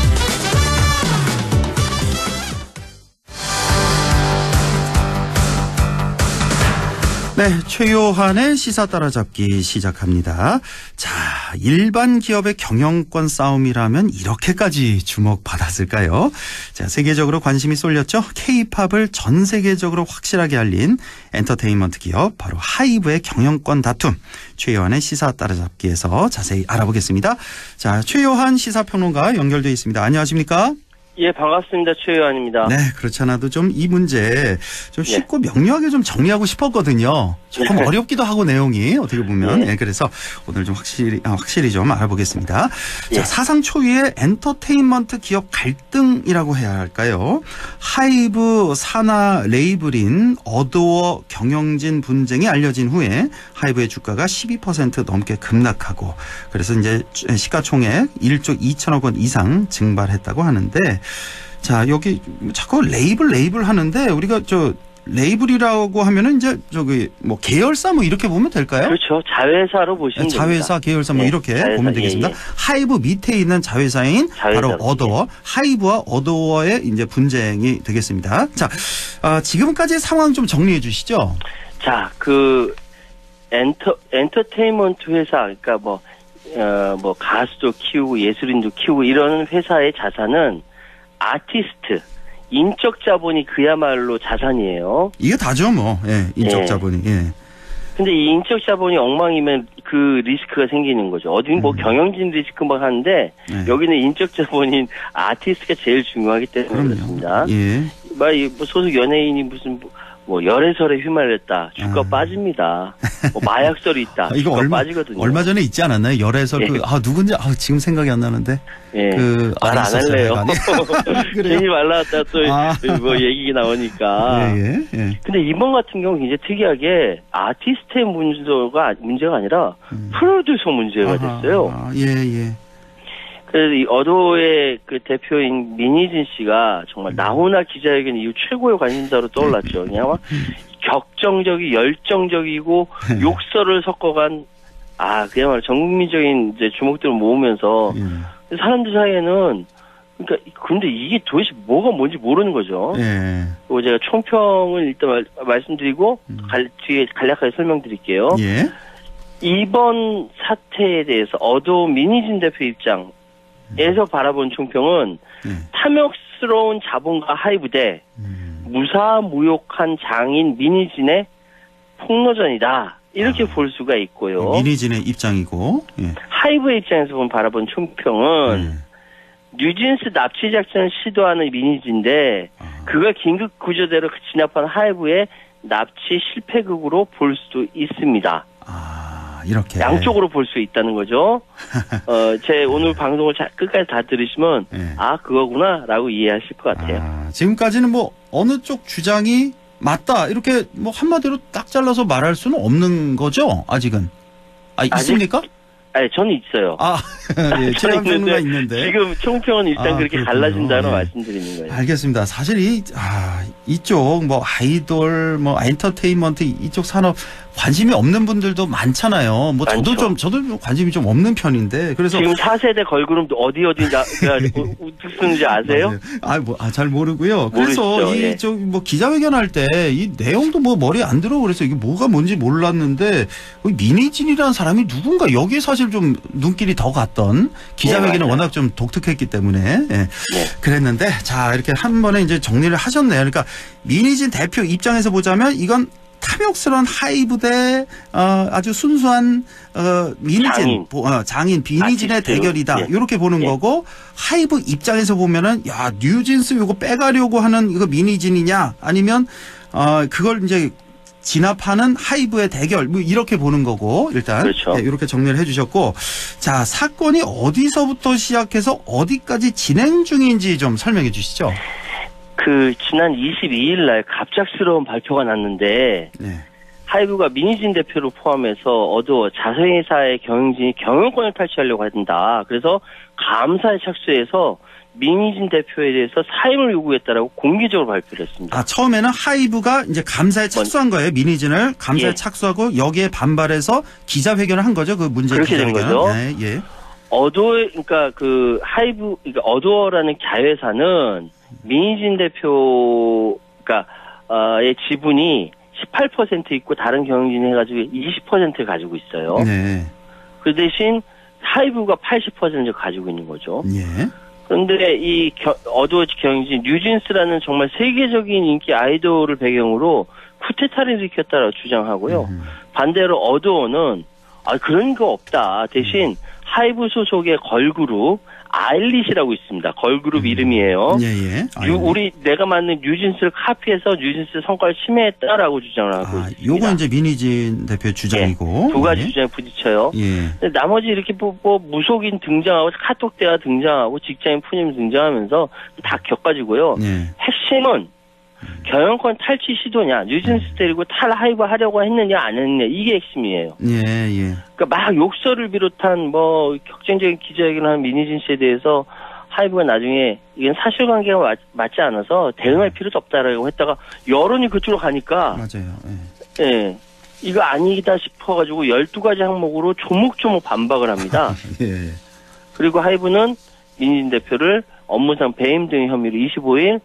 네, 최요한의 시사 따라잡기 시작합니다. 자, 일반 기업의 경영권 싸움이라면 이렇게까지 주목받았을까요? 자, 세계적으로 관심이 쏠렸죠. K-팝을 전 세계적으로 확실하게 알린 엔터테인먼트 기업 바로 하이브의 경영권 다툼. 최요한의 시사 따라잡기에서 자세히 알아보겠습니다. 자, 최요한 시사평론가 연결돼 있습니다. 안녕하십니까? 예, 반갑습니다. 최요한입니다. 네, 그렇지 않아도 좀 이 문제 좀 쉽고 네. 명료하게 좀 정리하고 싶었거든요. 조금 네. 어렵기도 하고 내용이 어떻게 보면. 네. 네, 그래서 오늘 좀 확실히, 확실히 좀 알아보겠습니다. 네. 자, 사상 초유의 엔터테인먼트 기업 갈등이라고 해야 할까요? 하이브 산하 레이블인 어도어 경영진 분쟁이 알려진 후에 하이브의 주가가 십이 퍼센트 넘게 급락하고 그래서 이제 시가총액 일조 이천억 원 이상 증발했다고 하는데 자, 여기 자꾸 레이블 레이블 하는데 우리가 저 레이블이라고 하면은 이제 저기 뭐 계열사 뭐 이렇게 보면 될까요? 그렇죠. 자회사로 보시면 자회사, 됩니다. 자회사, 계열사 뭐 네, 이렇게 자회사, 보면 되겠습니다. 예, 예. 하이브 밑에 있는 자회사인 자회사로, 바로 어도어, 예. 하이브와 어도어의 이제 분쟁이 되겠습니다. 자, 어, 지금까지의 상황 좀 정리해 주시죠. 자, 그 엔터 엔터테인먼트 회사, 그러니까 뭐 어, 뭐 가수도 키우고 예술인도 키우고 이런 회사의 자산은 아티스트, 인적 자본이 그야말로 자산이에요. 이게 다죠, 뭐. 예, 인적 예. 자본이. 예. 근데 이 인적 자본이 엉망이면 그 리스크가 생기는 거죠. 어딘 뭐 음. 경영진 리스크만 하는데 예. 여기는 인적 자본인 아티스트가 제일 중요하기 때문에 그럼요. 그렇습니다. 예. 뭐 소속 연예인이 무슨 뭐 열애설에 휘말렸다. 주가 아. 빠집니다. 뭐 마약설이 있다. 이거 주가 얼마, 빠지거든요. 얼마 전에 있지 않았나요? 열애설 예. 그, 아 누군지 아, 지금 생각이 안 나는데. 예. 그 말 안 할래요. 괜히 말 나왔다 또 뭐 얘기 나오니까. 예, 예, 예. 근데 이번 같은 경우 굉장히 특이하게 아티스트의 문제가 문제가 아니라 음. 프로듀서 문제가 아하, 됐어요. 아, 예, 예. 그래서 이 어도의 그 대표인 민희진 씨가 정말 나훈아 기자회견 이후 최고의 관심사로 떠올랐죠. 그냥 격정적이 열정적이고 욕설을 섞어간 아 그야말로 전국민적인 이제 주목들을 모으면서 사람들 사이에는 그러니까 근데 이게 도대체 뭐가 뭔지 모르는 거죠. 예. 그리고 제가 총평을 일단 말, 말씀드리고 갈, 뒤에 간략하게 설명드릴게요. 예. 이번 사태에 대해서 어도 민희진 대표 입장. 에서 바라본 총평은 음. 탐욕스러운 자본가 하이브 대 음. 무사무욕한 장인 민희진의 폭로전이다. 이렇게 아. 볼 수가 있고요. 민희진의 입장이고 예. 하이브의 입장에서 본 바라본 총평은 음. 뉴진스 납치 작전을 시도하는 민희진인데 아. 그가 긴급 구조대로 진압한 하이브의 납치 실패극으로 볼 수도 있습니다. 아. 이렇게 양쪽으로 볼 수 있다는 거죠. 어, 제 오늘 방송을 자, 끝까지 다 들으시면 네. 아 그거구나라고 이해하실 것 같아요. 아, 지금까지는 뭐 어느 쪽 주장이 맞다 이렇게 뭐 한마디로 딱 잘라서 말할 수는 없는 거죠. 아직은. 아 있습니까? 아직, 아니 저는 있어요. 아 예, 최강 평론가 있는데 지금 총평은 일단 아, 그렇게 그렇군요. 갈라진다는 예. 말씀드리는 거예요. 알겠습니다. 사실 이 아, 이쪽 뭐 아이돌 뭐 엔터테인먼트 이쪽 산업 관심이 없는 분들도 많잖아요. 뭐 저도 많죠. 좀 저도 관심이 좀 없는 편인데 그래서 지금 사 세대 걸그룹도 어디 어디 우뚝 쓰는지 아세요? 아, 뭐, 아, 잘 모르고요. 그래서 모르시죠, 이, 예. 저, 뭐, 기자회견할 때 이 내용도 뭐 머리에 안 들어 그래서 이게 뭐가 뭔지 몰랐는데 민희진이라는 사람이 누군가 여기에 사실 좀 눈길이 더 갔던 기자회견은 네, 워낙 좀 독특했기 때문에 예. 네. 그랬는데 자, 이렇게 한 번에 이제 정리를 하셨네요. 그러니까 민희진 대표 입장에서 보자면 이건 탐욕스러운 하이브 대 어, 아주 순수한 어, 민희진 장인, 보- 어, 장인 비니진의 아티스트. 대결이다. 예. 이렇게 보는 예. 거고 하이브 입장에서 보면은 야 뉴진스 요거 빼가려고 하는 이거 민희진이냐 아니면 어, 그걸 이제 진압하는 하이브의 대결 뭐 이렇게 보는 거고 일단 그렇죠. 예, 이렇게 정리를 해주셨고 자 사건이 어디서부터 시작해서 어디까지 진행 중인지 좀 설명해 주시죠. 그 지난 이십이 일 날 갑작스러운 발표가 났는데 네. 하이브가 민희진 대표를 포함해서 어두워 자회사의 경영진이 경영권을 탈취하려고 한다. 그래서 감사에 착수해서 민희진 대표에 대해서 사임을 요구했다라고 공개적으로 발표를 했습니다. 아 처음에는 하이브가 이제 감사에 착수한 거예요. 민희진을 감사에 예. 착수하고 여기에 반발해서 기자회견을 한 거죠. 그 문제 그렇게 된 기자회견. 거죠. 네, 예. 어도어, 그러니까 그 하이브, 그러니까 어도어라는 자회사는 민희진 대표가 어의 지분이 십팔 퍼센트 있고 다른 경영진이 해가지고 이십 퍼센트를 가지고 있어요. 네. 그 대신 하이브가 팔십 퍼센트를 가지고 있는 거죠. 예. 그런데 이 겨, 어도어 경영진 뉴진스라는 정말 세계적인 인기 아이돌을 배경으로 쿠데타를 일으켰다라고 주장하고요. 음. 반대로 어도어는 아 그런 거 없다. 대신 하이브 소속의 걸그룹 아일릿이라고 있습니다. 걸그룹 음. 이름이에요. 예, 예. 유, 우리 내가 만든 뉴진스를 카피해서 뉴진스 성과를 침해했다라고 주장을 하고 아, 있습니다. 요거 이제 민희진 대표의 주장이고. 예, 두 가지 예. 주장에 부딪혀요. 예. 근데 나머지 이렇게 뭐, 뭐 무속인 등장하고 카톡 대화 등장하고 직장인 푸님 등장하면서 다 격가지고요. 예. 핵심은 경영권 탈취 시도냐, 뉴진스 데리고 탈 하이브 하려고 했느냐 안 했느냐 이게 핵심이에요. 예, 예. 그러니까 막 욕설을 비롯한 뭐 격정적인 기자회견을 한 민희진 씨에 대해서 하이브가 나중에 이건 사실관계가 맞, 맞지 않아서 대응할 필요도 없다라고 했다가 여론이 그쪽으로 가니까 맞아요. 예. 예. 이거 아니다 싶어가지고 열두 가지 항목으로 조목조목 반박을 합니다. 예. 그리고 하이브는 민희진 대표를 업무상 배임 등의 혐의로 이십오 일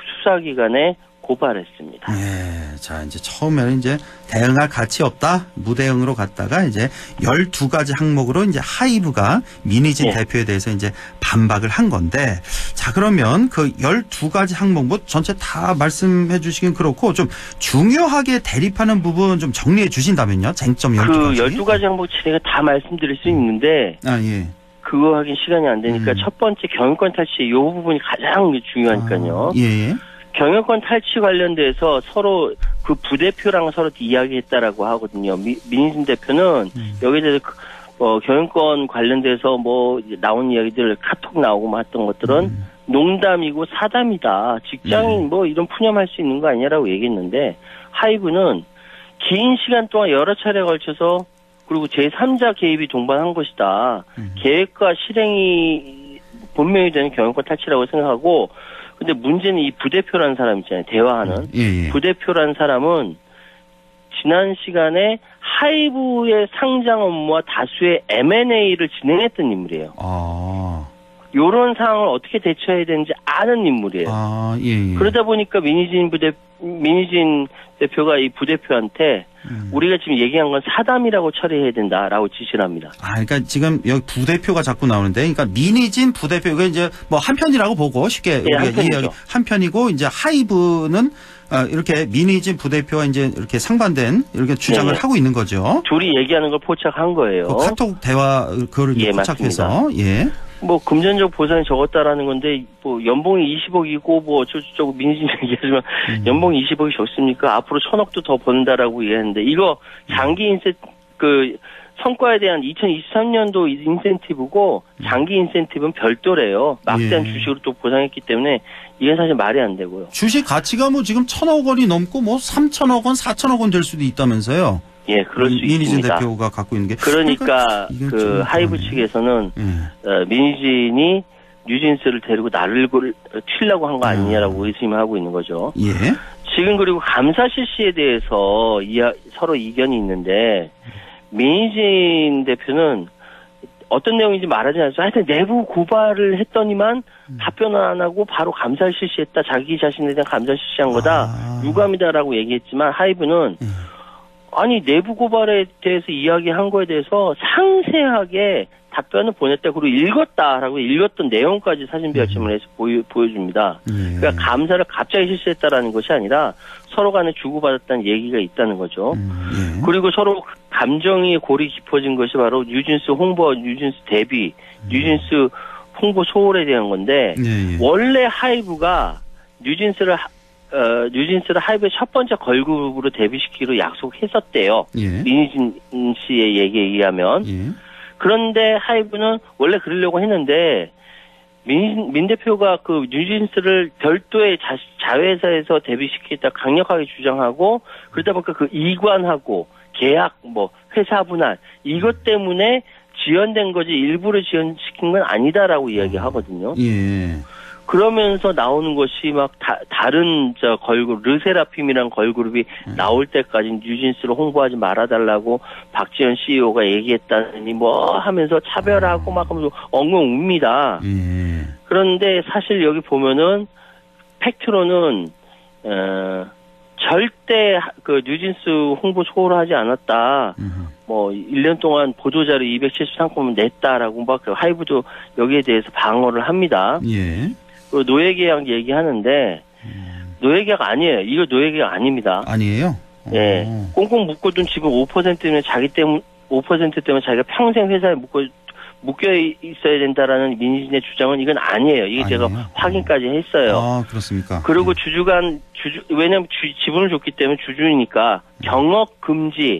수사기관에 고발했습니다. 예. 자, 이제 처음에는 이제 대응할 가치 없다. 무대응으로 갔다가 이제 열두 가지 항목으로 이제 하이브가 민희진 예. 대표에 대해서 이제 반박을 한 건데 자, 그러면 그 열두 가지 항목 뭐 전체 다 말씀해 주시긴 그렇고 좀 중요하게 대립하는 부분 좀 정리해 주신다면요. 쟁점 열두 가지. 그 열두 가지 항목 제가 다 말씀드릴 수 있는데 아, 예. 그거 하긴 시간이 안 되니까 음. 첫 번째 경영권 탈취 이 부분이 가장 중요하니까요. 아, 예. 경영권 탈취 관련돼서 서로 그 부대표랑 서로 이야기했다라고 하거든요. 미, 민희진 대표는 음. 여기에 대해서 그, 어, 경영권 관련돼서 뭐 이제 나온 이야기들 카톡 나오고 뭐 했던 것들은 음. 농담이고 사담이다. 직장인 음. 뭐 이런 푸념할 수 있는 거 아니냐라고 얘기했는데 하이브는 긴 시간 동안 여러 차례에 걸쳐서 그리고 제삼자 개입이 동반한 것이다. 음. 계획과 실행이 본명이 되는 경영권 탈취라고 생각하고 근데 문제는 이 부대표라는 사람 있잖아요. 대화하는. 예, 예. 부대표라는 사람은 지난 시간에 하이브의 상장 업무와 다수의 엠 앤 에이를 진행했던 인물이에요. 아. 이런 상황을 어떻게 대처해야 되는지 아는 인물이에요. 아, 예, 예. 그러다 보니까 민희진 부대, 민희진 대표가 이 부대표한테 음. 우리가 지금 얘기한 건 사담이라고 처리해야 된다라고 지시를 합니다. 아, 그러니까 지금 여기 부대표가 자꾸 나오는데, 그러니까 민희진 부대표, 이거 이제 뭐 한편이라고 보고 쉽게 예, 우리가 한편이죠. 이해하기 한편이고, 이제 하이브는 어, 이렇게 민희진 부대표와 이제 이렇게 상반된 이렇게 주장을 네네. 하고 있는 거죠. 둘이 얘기하는 걸 포착한 거예요. 그 카톡 대화 그거를 이제 예, 포착해서, 예. 뭐 금전적 보상이 적었다라는 건데 뭐 연봉이 이십억이고 뭐 어쩌고저쩌고 민희진 얘기하지만 음. 연봉이 이십억이 적습니까? 앞으로 천억도 더 번다라고 얘기했는데 이거 장기 인센 그 성과에 대한 이천이십삼 년도 인센티브고 장기 인센티브는 별도래요. 막대한 예. 주식으로 또 보상했기 때문에 이게 사실 말이 안 되고요. 주식 가치가 뭐 지금 천억 원이 넘고 뭐 삼천억 원, 사천억 원 될 수도 있다면서요. 예, 그럴 수 민희진 있습니다. 대표가 갖고 있는 게. 그러니까 이건 그 좀 하이브 그러네. 측에서는 예. 어, 민희진이 뉴진스를 데리고 나를 튀려고 한 거 아니냐라고 의심하고 있는 거죠. 예. 지금 그리고 감사 실시에 대해서 이야, 서로 이견이 있는데 민희진 대표는 어떤 내용인지 말하지 않았어요. 하여튼 내부 고발을 했더니만 음. 답변을 안 하고 바로 감사를 실시했다. 자기 자신에 대한 감사를 실시한 거다. 아. 유감이다라고 얘기했지만 하이브는 음. 아니 내부 고발에 대해서 이야기한 거에 대해서 상세하게 답변을 보냈다. 그리고 읽었다라고 읽었던 내용까지 사진 비화침을 해서 보여, 보여줍니다. 예. 그러니까 감사를 갑자기 실시했다라는 것이 아니라 서로 간에 주고받았다는 얘기가 있다는 거죠. 음, 예. 그리고 서로 감정이 골이 깊어진 것이 바로 뉴진스 홍보, 뉴진스 데뷔, 음. 뉴진스 홍보 소홀에 대한 건데 예, 예. 원래 하이브가 뉴진스를 어, 뉴진스를 하이브의 첫 번째 걸그룹으로 데뷔시키기로 약속했었대요. 예. 민희진 씨의 얘기에 의하면. 예. 그런데 하이브는 원래 그러려고 했는데 민, 민 대표가 그 뉴진스를 별도의 자, 자회사에서 데뷔시키겠다 강력하게 주장하고 그러다 보니까 그 이관하고 계약 뭐 회사 분할 이것 때문에 지연된 거지 일부러 지연시킨 건 아니다라고 이야기하거든요. 예. 그러면서 나오는 것이 막 다, 다른 저 걸그룹 르세라핌이란 걸그룹이 음. 나올 때까지 뉴진스를 홍보하지 말아달라고 박지현 씨이오가 얘기했다니 뭐 하면서 차별하고 막 하면서 엉엉 웁니다. 음. 그런데 사실 여기 보면은 팩트로는 어, 절대 그 뉴진스 홍보 소홀을 하지 않았다. 음. 뭐 일 년 동안 보도자료 이백칠십삼 건을 냈다라고 막 하이브도 여기에 대해서 방어를 합니다. 예. 노예계약 얘기하는데 음. 노예계약 아니에요. 이거 노예계약 아닙니다. 아니에요? 예. 네. 꽁꽁 묶어둔 지금 오 퍼센트면 자기 때문에 오 퍼센트 때문에 자기가 평생 회사에 묶어 묶여 있어야 된다라는 민희진의 주장은 이건 아니에요. 이게 아니에요? 제가 확인까지 했어요. 아 그렇습니까? 그리고 네. 주주간 주주 왜냐하면 주, 지분을 줬기 때문에 주주니까 경업 금지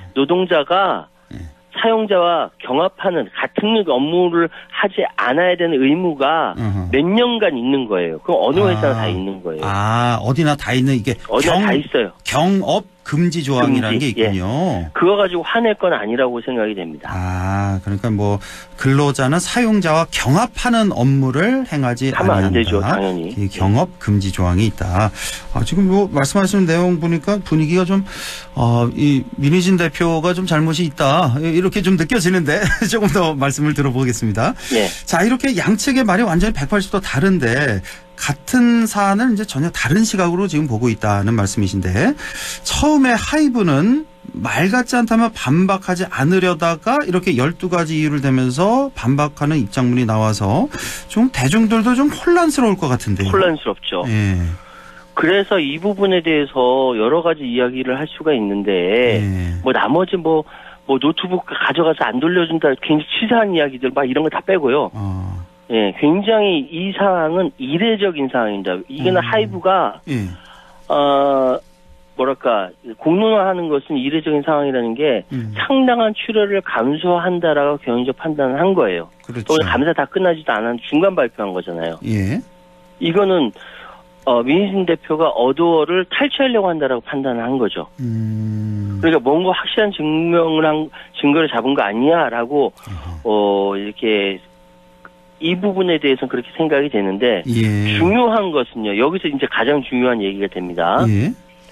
노동자가 네. 사용자와 경합하는 같은 업무를 하지 않아야 되는 의무가 어허. 몇 년간 있는 거예요. 그럼 어느 회사나 아, 다 있는 거예요. 아 어디나 다 있는 이게 어디나 경, 다 있어요. 경업 금지 조항이라는 금지, 게 있군요. 예. 그거 가지고 화낼 건 아니라고 생각이 됩니다. 아 그러니까 뭐 근로자는 사용자와 경합하는 업무를 행하지 하면 아니한다. 안 되죠, 당연히. 이 경업 금지 조항이 있다. 아, 지금 뭐 말씀하시는 내용 보니까 분위기가 좀 어, 이 민희진 대표가 좀 잘못이 있다 이렇게 좀 느껴지는데 조금 더 말씀을 들어보겠습니다. 예. 자 이렇게 양측의 말이 완전히 백팔십 도 다른데. 같은 사안을 이제 전혀 다른 시각으로 지금 보고 있다는 말씀이신데 처음에 하이브는 말 같지 않다면 반박하지 않으려다가 이렇게 열두 가지 이유를 대면서 반박하는 입장문이 나와서 좀 대중들도 좀 혼란스러울 것 같은데요. 혼란스럽죠. 예. 그래서 이 부분에 대해서 여러 가지 이야기를 할 수가 있는데 예. 뭐 나머지 뭐, 뭐 노트북 가져가서 안 돌려준다 굉장히 치사한 이야기들 막 이런 거 다 빼고요. 어. 예, 굉장히 이 상황은 이례적인 상황입니다. 이게는 음. 하이브가, 예. 어, 뭐랄까, 공론화하는 것은 이례적인 상황이라는 게 음. 상당한 출혈을 감수한다라고 경영적 판단을 한 거예요. 그렇죠. 또 감사 다 끝나지도 않은 중간 발표한 거잖아요. 예. 이거는, 어, 민희진 대표가 어도어를 탈취하려고 한다라고 판단을 한 거죠. 음. 그러니까 뭔가 확실한 증명을 한, 증거를 잡은 거 아니야라고, 어허. 어, 이렇게, 이 부분에 대해서는 그렇게 생각이 되는데 예. 중요한 것은요. 여기서 이제 가장 중요한 얘기가 됩니다. 예.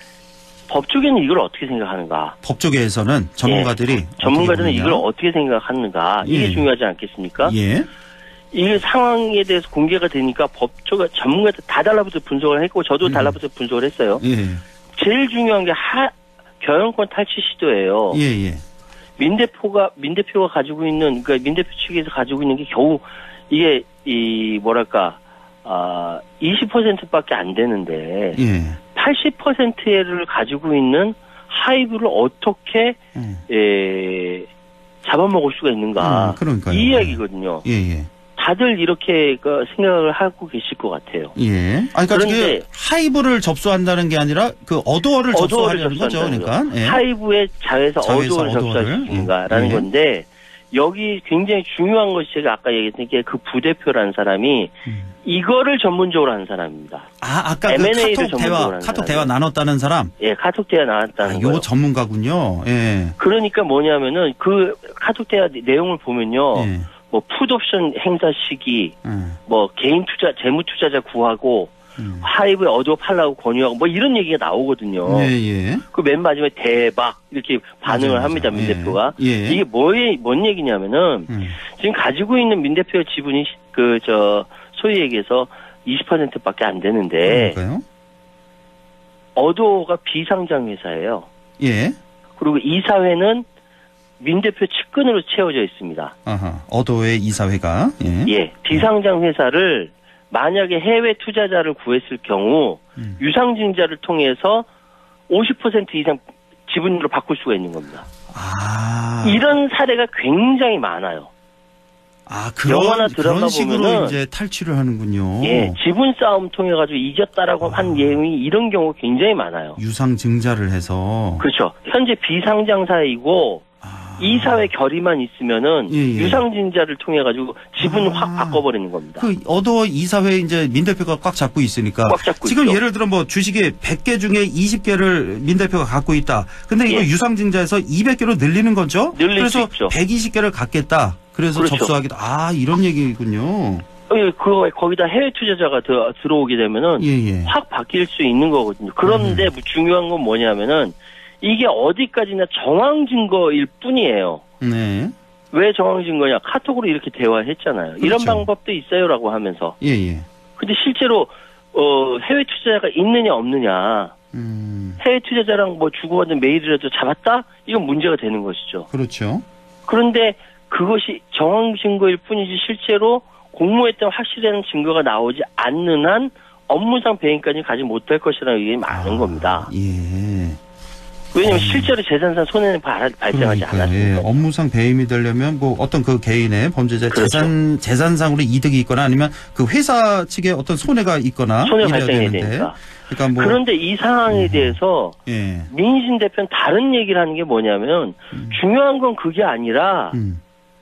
법 쪽에는 이걸 어떻게 생각하는가? 법 쪽에서는 전문가들이 예. 전문가들은 이걸 어떻게 생각하는가? 이게 예. 중요하지 않겠습니까? 예. 이 상황에 대해서 공개가 되니까 법 쪽 전문가들 다 달라붙어 분석을 했고 저도 음. 달라붙어 분석을 했어요. 예. 제일 중요한 게 하, 경영권 탈취 시도예요. 예. 예. 민 대표가 민 대표가 가지고 있는 그러니까 민 대표 측에서 가지고 있는 게 겨우 이게, 이, 뭐랄까, 아, 이십 퍼센트밖에 안 되는데, 예. 팔십 퍼센트를 가지고 있는 하이브를 어떻게, 음. 에, 잡아먹을 수가 있는가. 음, 그러니까요. 이 이야기거든요. 예, 예. 다들 이렇게 그 생각을 하고 계실 것 같아요. 예. 아니, 그러니까 그런데 하이브를 접수한다는 게 아니라 그 어도어를 접수하려는 거죠. 그러니까. 예. 하이브의 자회사, 자회사 어도어를 접수하시는가라는 예. 건데, 여기 굉장히 중요한 것이 제가 아까 얘기했던 게 그 부대표라는 사람이 음. 이거를 전문적으로 하는 사람입니다. 아, 아까 그 카톡 대화, 카톡 대화 나눴다는 사람? 예, 카톡 대화 나눴다는 거. 아, 요 전문가군요. 예. 그러니까 뭐냐면은 그 카톡 대화 내용을 보면요. 예. 뭐 풋옵션 행사 시기, 음. 뭐 개인 투자, 재무 투자자 구하고 음. 하이브에 어두워 팔라고 권유하고 뭐 이런 얘기가 나오거든요. 예, 예. 그 맨 마지막에 대박 이렇게 반응을 맞아, 합니다. 맞아. 민 대표가. 예. 예. 이게 뭐의 뭔 얘기냐면은 음. 지금 가지고 있는 민 대표의 지분이 그 저 소위 얘기해서 이십 퍼센트밖에 안 되는데 그러니까요. 어도어가 비상장 회사예요. 예. 그리고 이사회는 민 대표 측근으로 채워져 있습니다. 아하. 어도의 이사회가. 예. 예. 비상장 회사를 만약에 해외 투자자를 구했을 경우 음. 유상증자를 통해서 오십 퍼센트 이상 지분으로 바꿀 수가 있는 겁니다. 아. 이런 사례가 굉장히 많아요. 아, 그런, 영화나 드라마 그런 식으로 보면은 이제 탈취를 하는군요. 예, 지분 싸움 통해 가지고 이겼다라고 아. 한 예명이 이런 경우 굉장히 많아요. 유상 증자를 해서. 그렇죠. 현재 비상장사이고 아. 이사회 결의만 있으면은 예, 예. 유상증자를 통해 가지고 지분 아. 확 바꿔버리는 겁니다. 그 어도 이사회 이제 민 대표가 꽉 잡고 있으니까. 꽉 잡고 지금 있죠. 예를 들어 뭐 주식에 백 개 중에 이십 개를 민 대표가 갖고 있다. 근데 이거 예. 유상 증자해서 이백 개로 늘리는 거죠? 늘릴 그래서 수 있죠. 백이십 개를 갖겠다. 그래서 그렇죠. 접수하기도. 아, 이런 얘기군요. 예, 그거 거기다 해외 투자자가 들, 들어오게 되면은 예, 예. 확 바뀔 수 있는 거거든요. 그런데 음. 중요한 건 뭐냐면은 이게 어디까지나 정황 증거일 뿐이에요. 네. 왜 정황 증거냐? 카톡으로 이렇게 대화했잖아요. 그렇죠. 이런 방법도 있어요라고 하면서. 예, 예. 근데 실제로 어, 해외 투자자가 있느냐 없느냐. 음. 해외 투자자랑 뭐 주고받은 메일이라도 잡았다? 이건 문제가 되는 것이죠. 그렇죠. 그런데 그것이 정황 증거일 뿐이지 실제로 공모했던 확실한 증거가 나오지 않는 한 업무상 배임까지 가지 못할 것이라는 의견이 많은 아, 겁니다. 예. 왜냐하면 실제로 재산상 손해는 발, 발생하지 그러니까, 않았습니다. 예. 업무상 배임이 되려면 뭐 어떤 그 개인의 범죄자 그렇죠. 재산 재산상으로 이득이 있거나 아니면 그 회사 측에 어떤 손해가 있거나 손해 이래야 발생해야 되는데. 되니까. 그러니까 뭐 그런데 이 상황에 음. 대해서 예. 민희진 대표는 다른 얘기를 하는 게 뭐냐면 음. 중요한 건 그게 아니라 음.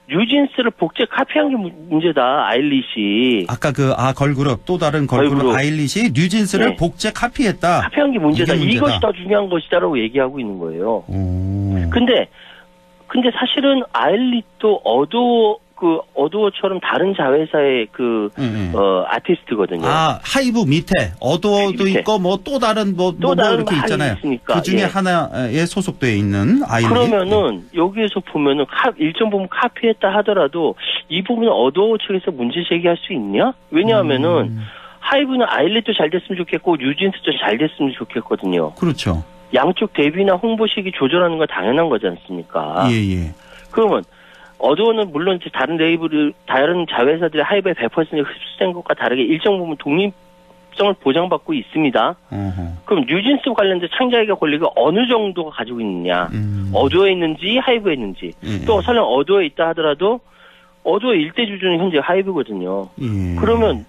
뉴진스를 복제 카피한 게 문- 문제다. 아일릿이. 아까 그 아 걸그룹 또 다른 걸그룹, 걸그룹. 아일릿이 뉴진스를 네. 복제 카피했다. 카피한 게 문제다. 이게 문제다. 이것이 더 중요한 것이다라고 얘기하고 있는 거예요. 오. 근데 근데 사실은 아일릿도 어도 그 어도어처럼 다른 자회사의 그 예, 예. 어, 아티스트거든요. 아 하이브 밑에 어도어도 밑에. 있고 뭐 또 다른 뭐, 뭐, 뭐 다른 이렇게 뭐 있잖아요. 있으니까. 그 중에 예. 하나에 소속돼 있는 아일릿. 그러면은 여기에서 보면은 카, 일정 부분 카피했다 하더라도 이 부분은 어도어 측에서 문제 제기할 수 있냐? 왜냐하면은 음. 하이브는 아일릿도 잘 됐으면 좋겠고 뉴진스도 잘 됐으면 좋겠거든요. 그렇죠. 양쪽 대비나 홍보 시기 조절하는 건 당연한 거지 않습니까? 예, 예. 그러면 어도어는 물론 이제 다른 레이블, 다른 자회사들의 하이브의 백 퍼센트 흡수된 것과 다르게 일정 부분 독립성을 보장받고 있습니다. 어허. 그럼 뉴진스 관련된 창작의 권리가 어느 정도가 가지고 있느냐? 음. 어도어에 있는지 하이브에 있는지. 예. 또 설령 어도어에 있다 하더라도 어도어 일대 주주는 현재 하이브거든요. 예. 그러면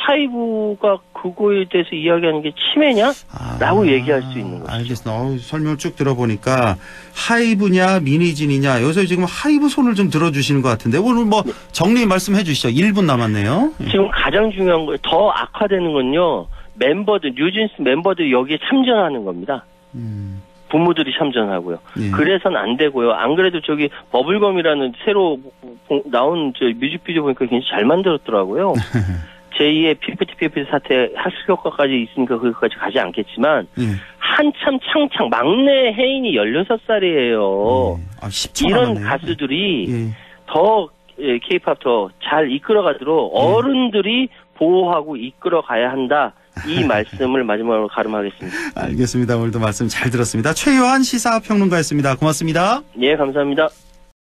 하이브가 그거에 대해서 이야기하는 게 침해냐? 라고 얘기할 수 있는 거죠. 알겠습니다. 어우, 설명 쭉 들어보니까 하이브냐 미니진이냐 여기서 지금 하이브 손을 좀 들어주시는 것 같은데 오늘 뭐 정리 말씀해 주시죠. 일 분 남았네요. 지금 가장 중요한 거, 더 악화되는 건요, member들, 뉴진스 멤버들이 여기에 참전하는 겁니다. 음. 부모들이 참전하고요. 예. 그래서는 안 되고요. 안 그래도 저기 버블검이라는 새로 나온 저 뮤직비디오 보니까 굉장히 잘 만들었더라고요. 제이의 피피티 피피티 사태 학습 효과까지 있으니까 거기까지 가지 않겠지만 예. 한참 창창 막내 혜인이 열여섯 살이에요. 예. 아, 십 초 이런 남았네요. 가수들이 예. 더 케이팝 더 잘 이끌어가도록 예. 어른들이 보호하고 이끌어가야 한다. 이 말씀을 마지막으로 가름하겠습니다. 알겠습니다. 오늘도 말씀 잘 들었습니다. 최요한 시사평론가였습니다. 고맙습니다. 예, 감사합니다.